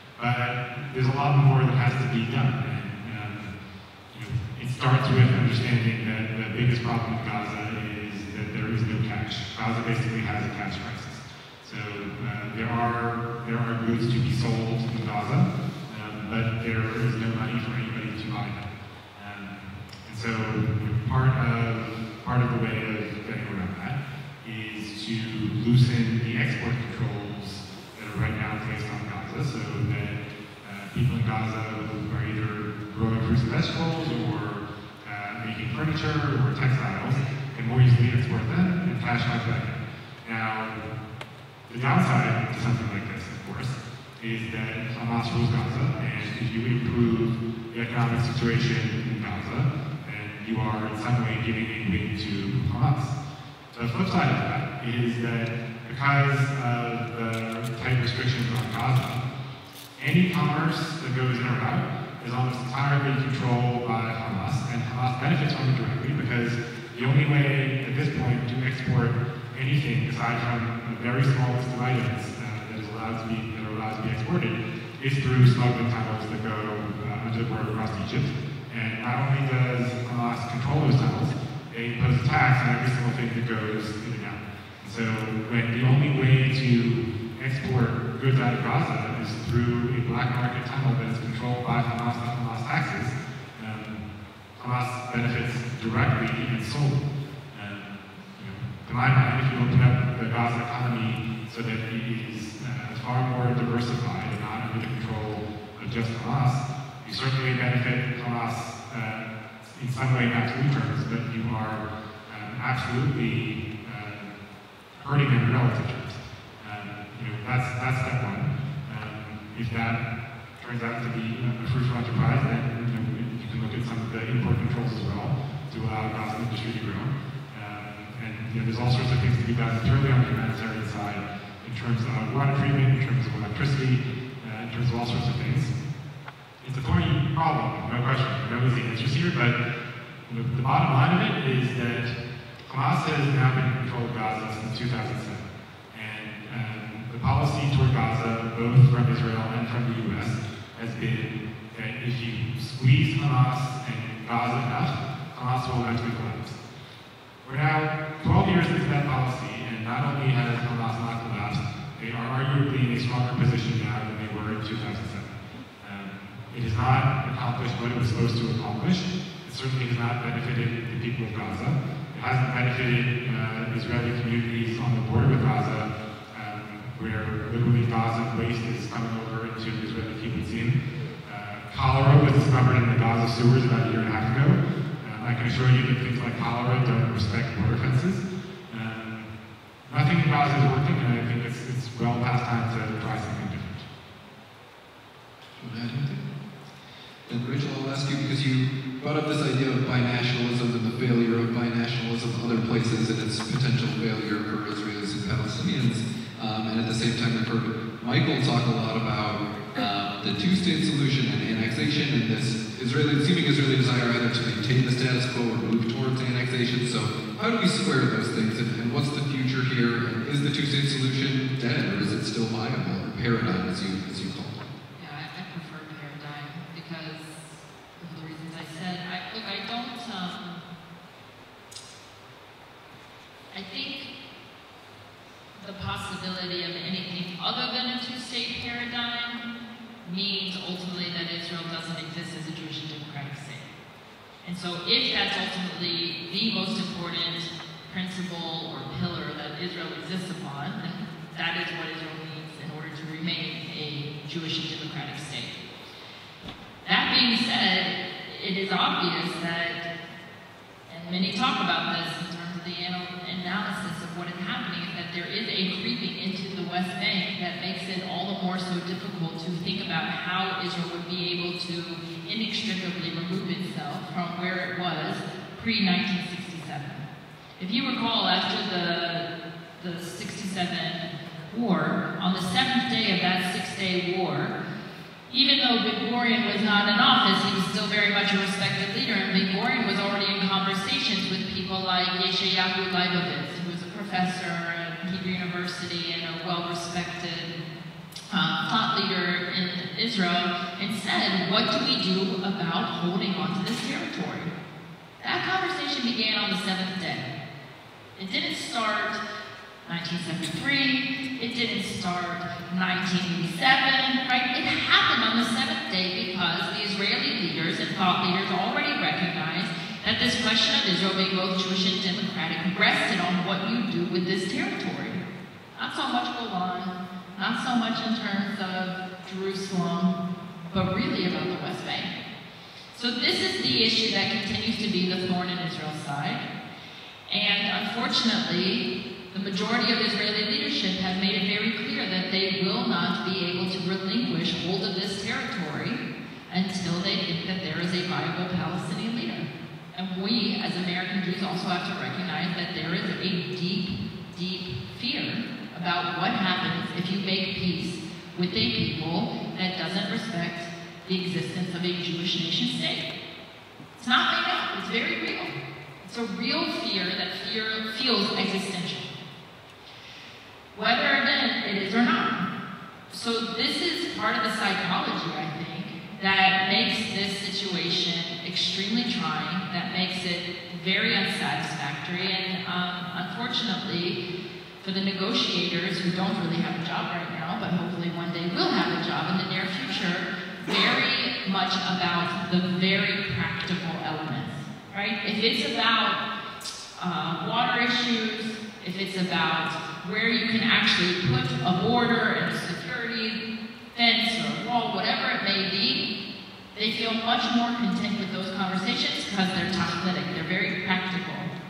But there's a lot more that has to be done. And, um, you know, it starts with understanding that the biggest problem in Gaza is that there is no cash. Gaza basically has a cash crisis. So uh, there are there are goods to be sold in Gaza, um, but there is no money for anybody to buy them. Um, and so part of part of the way of getting around that is to loosen the export controls that are right now placed on Gaza, so that uh, people in Gaza who are either growing fruits and vegetables or uh, making furniture or textiles can more easily export them and cash out back in. Now, the downside to something like this, of course, is that Hamas rules Gaza, and if you improve the economic situation in Gaza, then you are in some way giving a win to Hamas. The flip side of that is that because of the tight restrictions on Gaza, any commerce that goes in or out is almost entirely controlled by Hamas, and Hamas benefits from it directly because the only way at this point to export anything aside from a very small list of items uh, that is allowed to be that are allowed to be exported is through smuggling tunnels that go uh, under the border across Egypt. And not only does Hamas control those tunnels, they impose a tax on every single thing that goes in and out. And so when the only way to export goods out of Gaza is through a black market tunnel that is controlled by Hamas and Hamas taxes, um, Hamas benefits directly and solely. Um, you know, to my mind, if you open up the Gaza economy so that it is uh, far more diversified and not under the control of just Hamas, you certainly benefit Hamas uh, in some way, not to terms, but you are um, absolutely uh, hurting them in relative terms. Um, you know, that's that's step one. Um, if that turns out to be a fruitful enterprise, then you, know, you can look at some of the import controls as well to allow Gaza industry to grow. Um, and you know, there's all sorts of things to be done purely on the humanitarian side in terms of water treatment, in terms of electricity, uh, in terms of all sorts of things. It's a thorny problem, no question, no easy answers here, but the, the bottom line of it is that Hamas has now been in control of Gaza since two thousand seven. And um, the policy toward Gaza, both from Israel and from the U S, has been that if you squeeze Hamas and Gaza enough, Hamas will eventually collapse. We're now twelve years into that policy, and not only has Hamas not collapsed, they are arguably in a stronger position now than they were in two thousand seven. It has not accomplished what it was supposed to accomplish. It certainly has not benefited the people of Gaza. It hasn't benefited uh, Israeli communities on the border with Gaza, um, where literally Gaza waste is coming over into Israeli kibbutzim. Uh, cholera was discovered in the Gaza sewers about a year and a half ago. Uh, I can assure you that things like cholera don't respect border fences. Um, nothing in Gaza is working, and I think it's, it's well past time to try something different. And Rachel, I'll ask you, because you brought up this idea of binationalism and the failure of binationalism in other places and its potential failure for Israelis and Palestinians. Um, and at the same time, we've heard Michael talked a lot about uh, the two-state solution and annexation and this Israeli, seeming Israeli desire either to maintain the status quo or move towards annexation. So how do we square those things, and, and what's the future here? And is the two-state solution dead, or is it still viable, or paradigm, as you, as you call it? Yeah, I, I prefer paradigm because of the reasons I said. I, look, I don't, um, I think the possibility of anything other than a two-state paradigm means ultimately that Israel doesn't exist as a Jewish and democratic state. And so if that's ultimately the most important principle or pillar that Israel exists upon, then that is what Israel needs in order to remain a Jewish and democratic state. That being said, it is obvious that, and many talk about this in terms of the anal analysis of what is happening, is that there is a creeping into the West Bank that makes it all the more so difficult to think about how Israel would be able to inextricably remove itself from where it was pre nineteen sixty-seven. If you recall, after the, the sixty-seven war, on the seventh day of that six-day war, even though Ben Gurion was not in office, he was still very much a respected leader, and Ben Gurion was already in conversations with people like Yeshayahu Leibovitz, who was a professor at Hebrew University and a well-respected uh, thought leader in Israel, and said, what do we do about holding on to this territory? That conversation began on the seventh day. It didn't start nineteen seventy-three, it didn't start nineteen eighty-seven, right? It happened on the seventh day because the Israeli leaders and thought leaders already recognized that this question of Israel being both Jewish and democratic rested on what you do with this territory. Not so much Golan, not so much in terms of Jerusalem, but really about the West Bank. So this is the issue that continues to be the thorn in Israel's side. And unfortunately, the majority of Israeli leadership has made it very clear that they will not be able to relinquish hold of this territory until they think that there is a viable Palestinian leader. And we, as American Jews, also have to recognize that there is a deep, deep fear about what happens if you make peace with a people that doesn't respect the existence of a Jewish nation state. It's not made up, it's very real. It's a real fear that fear feels existential. Whether then it is or not. So this is part of the psychology, I think, that makes this situation extremely trying, that makes it very unsatisfactory, and um, unfortunately, for the negotiators who don't really have a job right now, but hopefully one day will have a job in the near future, very much about the very practical elements, right? If it's about uh, water issues, if it's about where you can actually put a border and a security fence or wall, whatever it may be, they feel much more content with those conversations because they're tachlitic, they're very practical.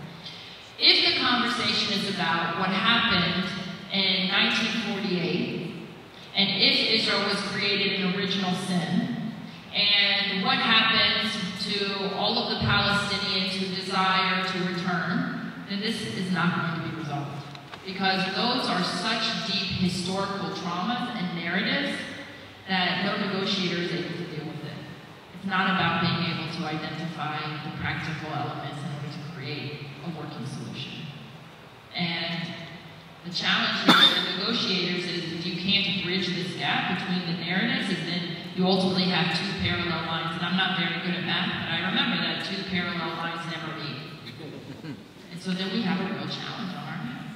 If the conversation is about what happened in nineteen forty-eight, and if Israel was created in original sin, and what happens to all of the Palestinians who desire to return, then this is not going to be resolved. Because those are such deep historical traumas and narratives that no negotiator is able to deal with it. It's not about being able to identify the practical elements in order to create a working solution. And the challenge for the negotiators is if you can't bridge this gap between the narratives, is then you ultimately have two parallel lines. And I'm not very good at math, but I remember that two parallel lines never meet. And so then we have a real challenge on our hands.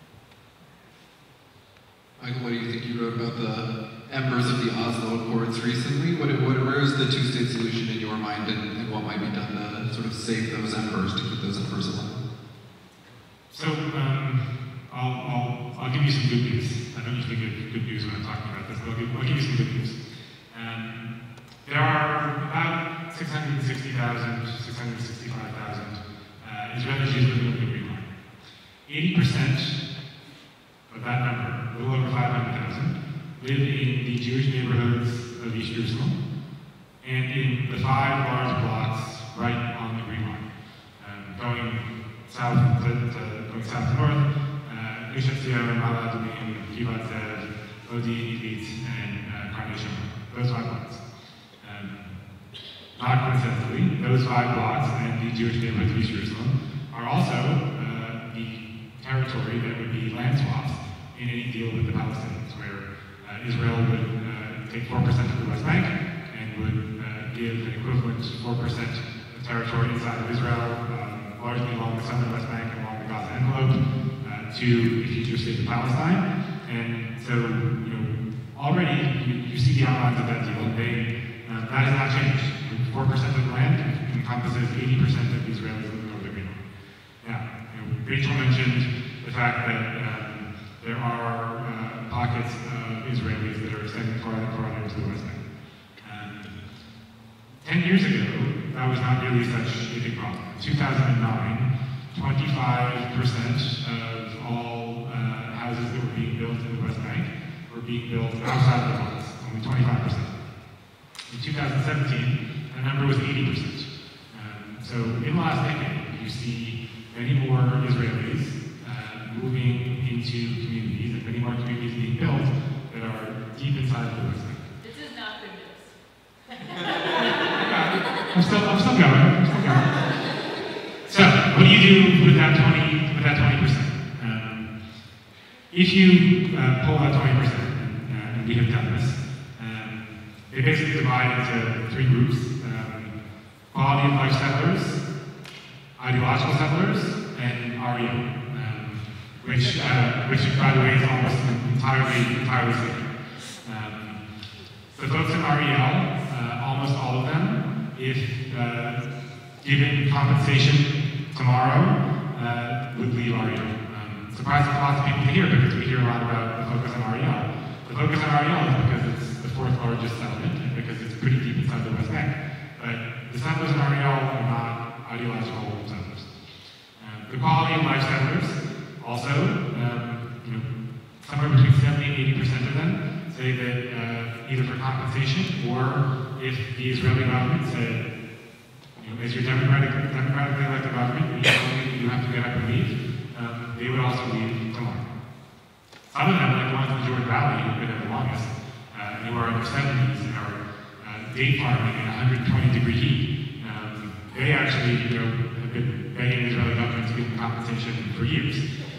Michael, what do you think? You wrote about the embers of the Oslo Accords recently. What, what, where is the two-state solution in your mind, and, and what might be done to sort of save those embers, to keep those embers alive? So, um, I'll, I'll, I'll give you some good news. I don't usually give good news when I'm talking about this, but I'll give, I'll give you some good news. Um, there are about six hundred sixty thousand, six hundred sixty-five thousand uh, Israeli Jews living on the Green Line. eighty percent of that number, a little over five hundred thousand, live in the Jewish neighborhoods of East Jerusalem and in the five large blocks right on the Green Line. Um, going south to, to, going south to north, uh, Rishon LeZion, Ma'ale Adumim, Givat Zev, O D, Elite, and uh, Carnation. Those five blocks. Um, not coincidentally, those five blocks and the Jewish neighborhood of East Jerusalem are also uh, the territory that would be land swaps in any deal with the Palestinians, where uh, Israel would uh, take four percent of the West Bank and would uh, give an equivalent four percent of territory inside of Israel, uh, largely along the southern West Bank and along the Gaza envelope, uh, to the future state of Palestine. And so, you know, already you, you see the outlines of that deal, and they, uh, that has not changed. four percent of the land encompasses eighty percent of the Israelis in the northern region. Now, you know, Rachel mentioned the fact that um, there are uh, pockets of Israelis that are extending farther and farther into the West Bank. Um, Ten years ago, that was not really such a big problem. In two thousand nine, twenty-five percent of all uh, houses that were being built in the West Bank were being built outside of the lines, only twenty-five percent. In two thousand seventeen, the number was eighty percent. Um, so in the last decade, you see many more Israelis uh, moving into communities, and many more communities being built that are deep inside of the West Bank. This is not good news. I'm still, I'm still going. I'm still going. So, what do you do with that twenty, with that twenty percent? Um, if you uh, pull that twenty percent, and, uh, and we have done this, um, they basically divide into three groups: um, quality of life settlers, ideological settlers, and R E O, um, which, uh, which, by the way, is almost entirely, entirely safe. Um, the folks in R E L, uh, almost all of them, if uh, given compensation tomorrow, uh, would leave R E L. Um, surprising for lots of people to hear, because we hear a lot about the focus on R E L. The focus on R E L is because it's the fourth largest settlement, and because it's pretty deep inside the West Bank. But the settlers in R E L are not ideological settlers. Um, the quality of life settlers, also, um, you know, somewhere between seventy and eighty percent of them say that uh, either for compensation or if the Israeli government said, you know, as your democratic, democratically elected government, you, you have to get up and leave, um, they would also leave tomorrow. Some of them, like the ones in the Jordan Valley, who've been there the longest, uh, who are in their seventies and are uh, date farming in one hundred twenty degree heat, um, they actually, you know, have been begging the Israeli government to give them compensation for years.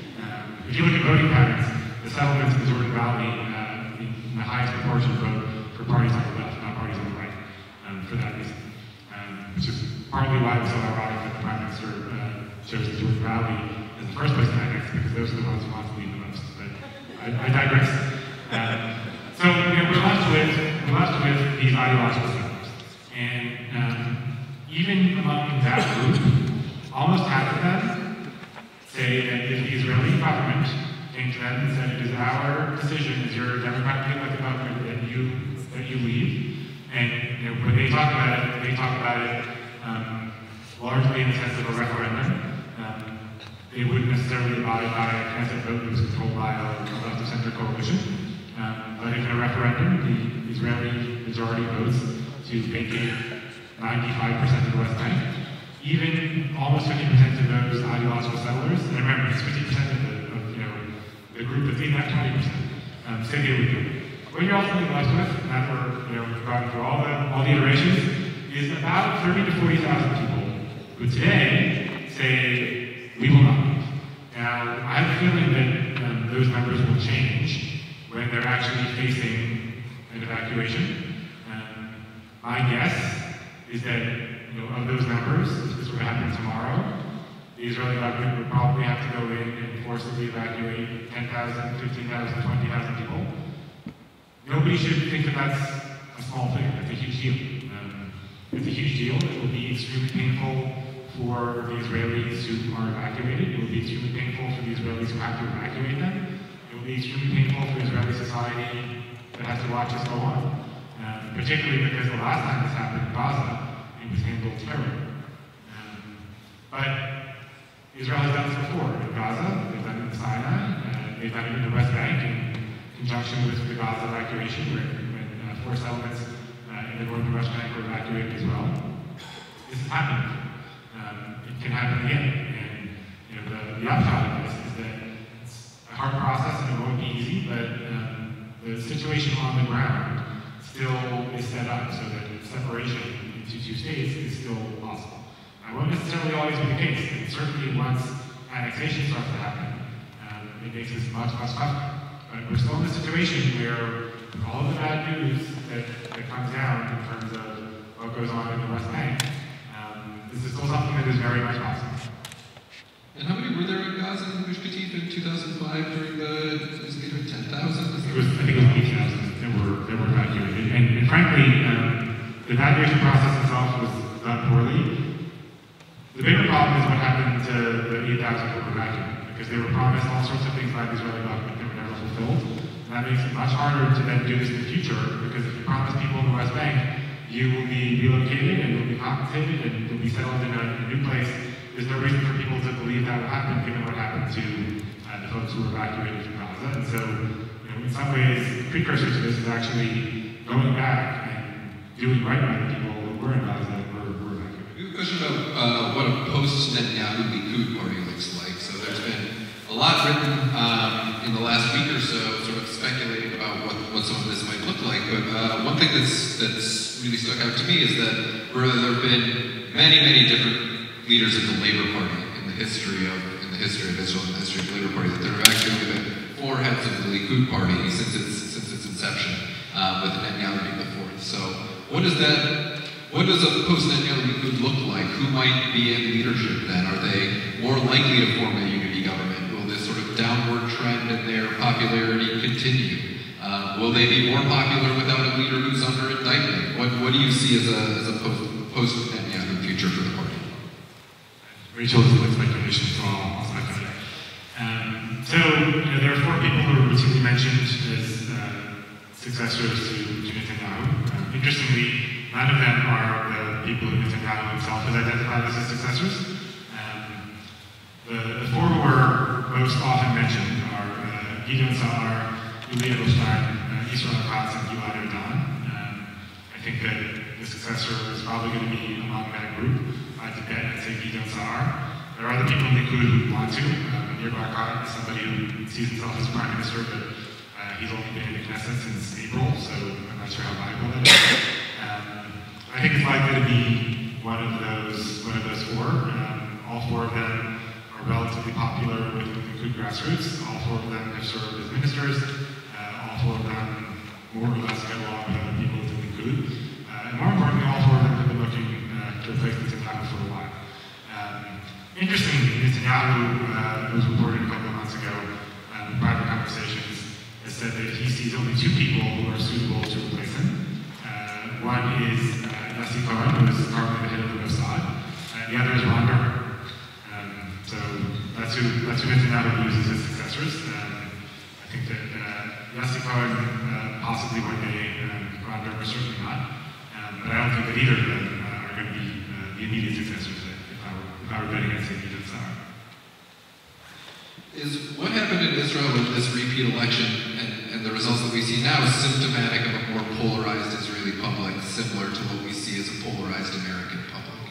Um, if you look at voting patterns, the settlements in the Jordan Valley, uh, in the highest proportion vote for parties on the left, not parties on the right, um, for that reason. Um, which is partly why it was so ironic that the Prime Minister uh, chose the Jordan Valley as the first place to annex, because those are the ones who want to leave the most. But I, I digress. Um, so you know, we're left with we're left with these ideological settlers, and um, even among that group, almost half of them say that if the Israeli government came to them and said, "It is our decision as your democratically elected government that you that you leave," and you know, when they talk about it, they talk about it um, largely in the sense of a referendum. Um, they wouldn't necessarily abide by a Knesset vote that was controlled by a left of center coalition. Um, but if in a referendum, the Israeli majority votes to vacate ninety-five percent of the West Bank, even almost fifty percent of those ideological settlers, and remember, it's fifty percent of the, of, you know, the group that's in that twenty percent, um, say they would do it. What you're ultimately left with, and that we're, you know, going through all the, all the iterations, is about thirty to forty thousand people who today say, we will not leave. Now, I have a feeling that um, those numbers will change when they're actually facing an evacuation. Um, my guess is that, you know, of those numbers, if this were to happen tomorrow, the Israeli government would probably have to go in and forcibly evacuate ten thousand, fifteen thousand, twenty thousand people. Nobody should think that that's a small thing. That's a huge deal. Um, it's a huge deal. It will be extremely painful for the Israelis who are evacuated. It will be extremely painful for the Israelis who have to evacuate them. It will be extremely painful for Israeli society that has to watch this go on. Um, particularly because the last time this happened in Gaza, it was handled terribly. Um, but Israel has done this before in Gaza. They've done it in Sinai. Uh, they've done it in the West Bank in conjunction with the Gaza evacuation, where when uh, four settlements uh, in the northern West Bank were evacuated as well. This has happened. Um, it can happen again. And you know, the, the upshot of this is that it's a hard process and it won't be easy, but um, the situation on the ground still is set up so that separation into two states is still possible. That won't necessarily always be the case, and certainly once annexation starts to happen, um, it makes this much, much tougher. But we're still in a situation where all of the bad news that, that comes down in terms of what goes on in the West Bank, um, this is still something that is very much possible. And how many were there in Gaza and Gush Katif in two thousand five during the, was it either ten thousand? It was, I think it was eight thousand that were, that were evacuated. And, and frankly, um, the evacuation process itself was done poorly. The bigger problem is what happened to the eight thousand that were evacuated, because they were promised all sorts of things by the Israeli government that were never fulfilled. And that makes it much harder to then do this in the future, because if you promise people in the West Bank, you will be relocated and you'll be compensated and you'll be settled in a, a new place. There's no reason for people to believe that will happen, given what happened to uh, the folks who were evacuated from Gaza. And so, you know, in some ways, the precursor to this is actually going back and doing right by the people who were in Gaza and were, were evacuated. We have a question about uh, what a post-Netanyahu Likud party looks like. So there's been a lot written um, in the last week or so, sort of speculating about what, what some of this might look like. But uh, one thing that's, that's really stuck out to me is that where there have been many, many different leaders of the Labour Party in the history of in the history of Israel, in the history of the Labour Party, that there have actually only been four heads of the Likud party since its since its inception, uh, with Netanyahu being the fourth. So, what does that? What does a post-Netanyahu Likud look like? Who might be in leadership then? Are they more likely to form a unity government? Will this sort of downward trend in their popularity continue? Uh, will they be more popular without a leader who's under indictment? What What do you see as a as a post post-Netanyahu future for the party? Rachel is like speculation, so I'll, I'll speculate. Um, so, you know, there are four people who are routinely mentioned as uh, successors to, to Netanyahu. Um, interestingly, none of them are the people who Netanyahu himself has identified as his successors. Um, the, the four who are most often mentioned are uh, Gideon Sa'ar, Yulia Edelstein, uh, Israel Katz, and Gilad Erdan. Um, I think that the successor is probably going to be among that group. I bet I'd say Gideon Sa'ar. There are other people in the Likud who want to. Um, Nir Barkat is somebody who sees himself as prime minister, but uh, he's only been in the Knesset since April, so I'm not sure how viable that is. Um, I think it's likely to be one of those one of those four. Um, all four of them are relatively popular with the Likud grassroots. All four of them have served as ministers. Uh, all four of them more or less get along with other people within the Likud. Uh, and more importantly, all four of them have been looking uh, to replace Netanyahu for a while. Um, interestingly, Netanyahu, uh, it was reported a couple of months ago um, in private conversations, has said that he sees only two people who are suitable to replace him. Uh, one is uh, Yossi Cohen, who is currently the head of the Mossad, and the other is Ron Dermer. Um, so that's who, that's who Netanyahu views as his successors. Um, I think that uh, Yossi Cohen, uh, possibly one day, um, Ron Dermer certainly not. Um, but I don't think that either of them uh, are going to be uh, the immediate successors if I were, if I were betting against Gideon Sa'ar. Is what happened in Israel with this repeat election and, and the results that we see now symptomatic of a more polarized Israeli public, similar to what we see as a polarized American public?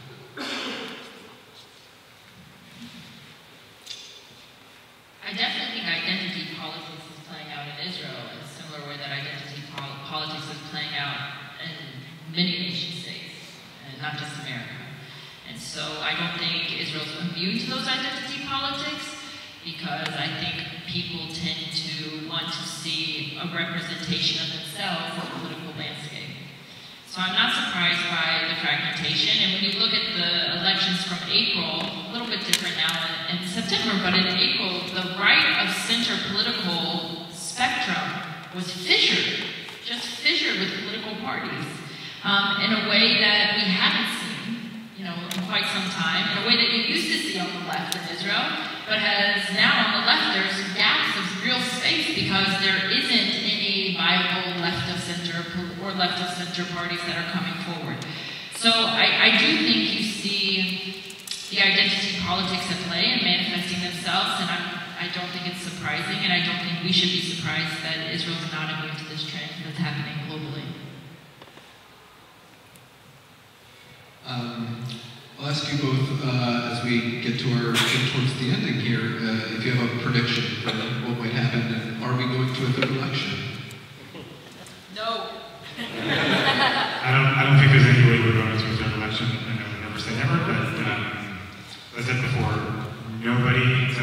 I definitely think identity politics is playing out in Israel in a similar way that identity pol politics is playing out in many nation states, and not just America. And so I don't think Israel's immune to those identity politics, because I think people tend to want to see a representation of themselves in the political landscape. So I'm not surprised by the fragmentation, and when you look at the elections from April, a little bit different now in, in September, but in April, the right of center political spectrum was fissured, just fissured with political parties, um, in a way that we haven't seen, you know, in quite some time, in a way that you used to see on the left in Israel, but has now on the left, there's gaps of real space because there isn't any viable left of center or left of center parties that are coming forward. So I, I do think you see the identity politics at play and manifesting themselves, and I'm, I don't think it's surprising, and I don't think we should be surprised that Israel's not immune to this trend that's happening globally. Um, I'll ask you both uh, as we get to our get towards the ending here, uh, if you have a prediction for what might happen, and are we going to a third election?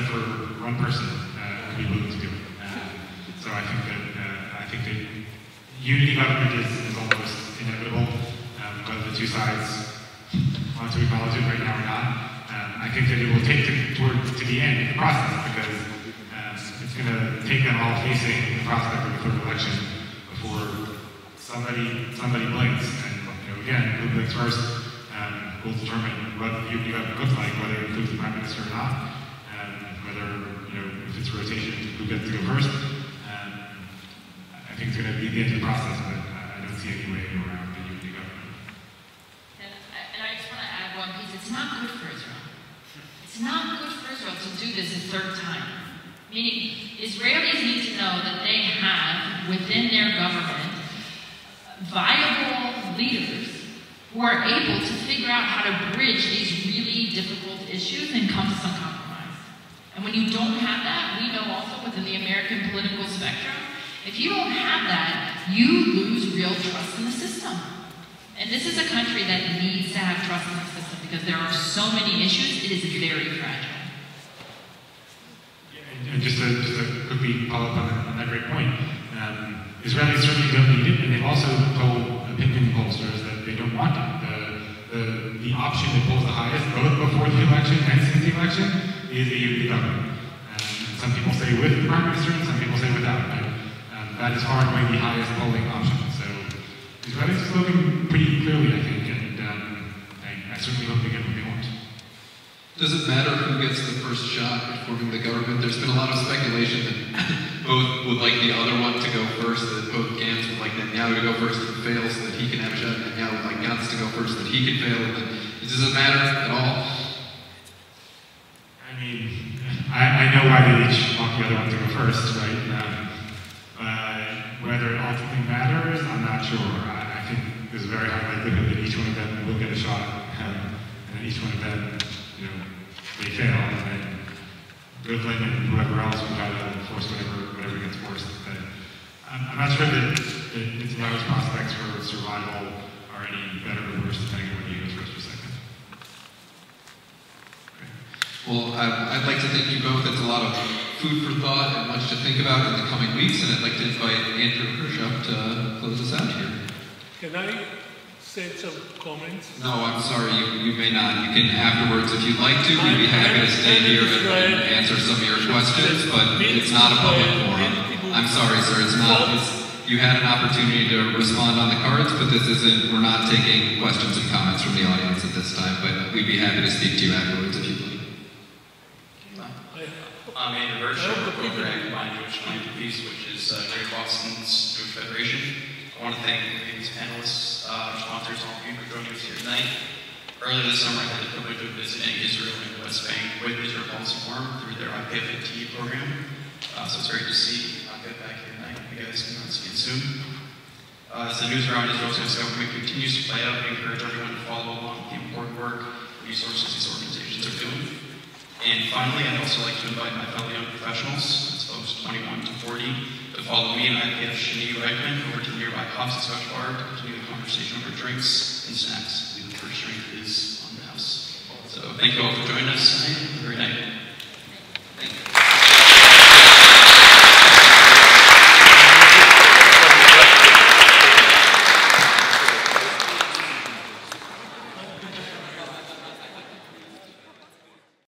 for one person uh, would be willing to do it. Uh, so I think that uh, I think that unity government is, is almost inevitable, um, whether the two sides want to acknowledge it right now or not. Um, I think that it will take to, toward, to the end of the process because um, it's going to take them all facing the prospect of a third election before somebody somebody blinks. And you know, again, who blinks first um, will determine what the unity government looks like, whether it includes the prime minister or not, um, whether you know if it's rotation, who gets to go first. Um, I think it's going to be the end of the process, but I don't see any way around the unity government. And I, and I just want to add one piece. It's not good for Israel. It's not good for Israel to do this a third time. Meaning, Israelis need to know that they have, within their government, viable leaders who are able to figure out how to bridge these really difficult issues and come to some compromise. And when you don't have that, we know also within the American political spectrum, if you don't have that, you lose real trust in the system. And this is a country that needs to have trust in the system because there are so many issues, it is very fragile. Yeah, and just to, just to quickly follow up on that, on that great point, um, Israelis certainly don't need it, and they've also told opinion pollsters that they don't want it. The, the, the option that polls the highest, both before the election and since the election, is a unity government. Um, some people say with the prime minister, and some people say without. But um, that is far and away the highest polling option. So Israelis have spoken pretty clearly, I think, and um, I, I certainly hope they get what they want. Does it matter who gets the first shot at forming the government? There's been a lot of speculation that both would like the other one to go first, that both Gantz would like Netanyahu to go first and fail so that he can have a shot, and Netanyahu would like Gantz to go first so that he can fail. And does it matter at all? I mean, I, I know why they each want the other one to go first, right? Um, uh, whether it ultimately matters, I'm not sure. I, I think there's a very high likelihood that each one of them will get a shot, um, and each one of them, you know, they fail, and then Goodland and whoever else will try to force whatever, whatever gets forced. But I'm, I'm not sure that, that Netanyahu's prospects for survival are any better or worse depending on whether he goes first or second. Well, I'd like to thank you both. It's a lot of food for thought and much to think about in the coming weeks, and I'd like to invite Andrew Hirschop to close us out here. Can I say some comments? No, I'm sorry, you, you may not. You can afterwards, if you'd like to. We'd be happy to stay here and, and answer some of your questions, but it's not a public forum. I'm sorry, sir, it's not. It's, you had an opportunity to respond on the cards, but this isn't, we're not taking questions and comments from the audience at this time, but we'd be happy to speak to you afterwards if you'd like. I'm Andrew Hirschop, the program combined Jewish Philanthropies, which is uh, Greater Boston's Jewish Federation. I want to thank the previous panelists, uh, sponsors, all of you for joining us here tonight. Earlier this summer, I had the privilege of visiting Israel and the West Bank with Israel Policy Forum through their I P F program. Uh, so it's great to see I P F back here tonight. You guys can see it soon. Uh, as the news around Israel's government continues to play out, we encourage everyone to follow along with the important work and resources these organizations are doing. And finally, I'd also like to invite my fellow young professionals, that's folks twenty-one to forty, to follow me and I P F Shani Reichman over to the nearby Hofstra Scotch Bar to continue the conversation over drinks and snacks. The first drink is on the house. So thank you all for joining us tonight. Have a great night. Thank you.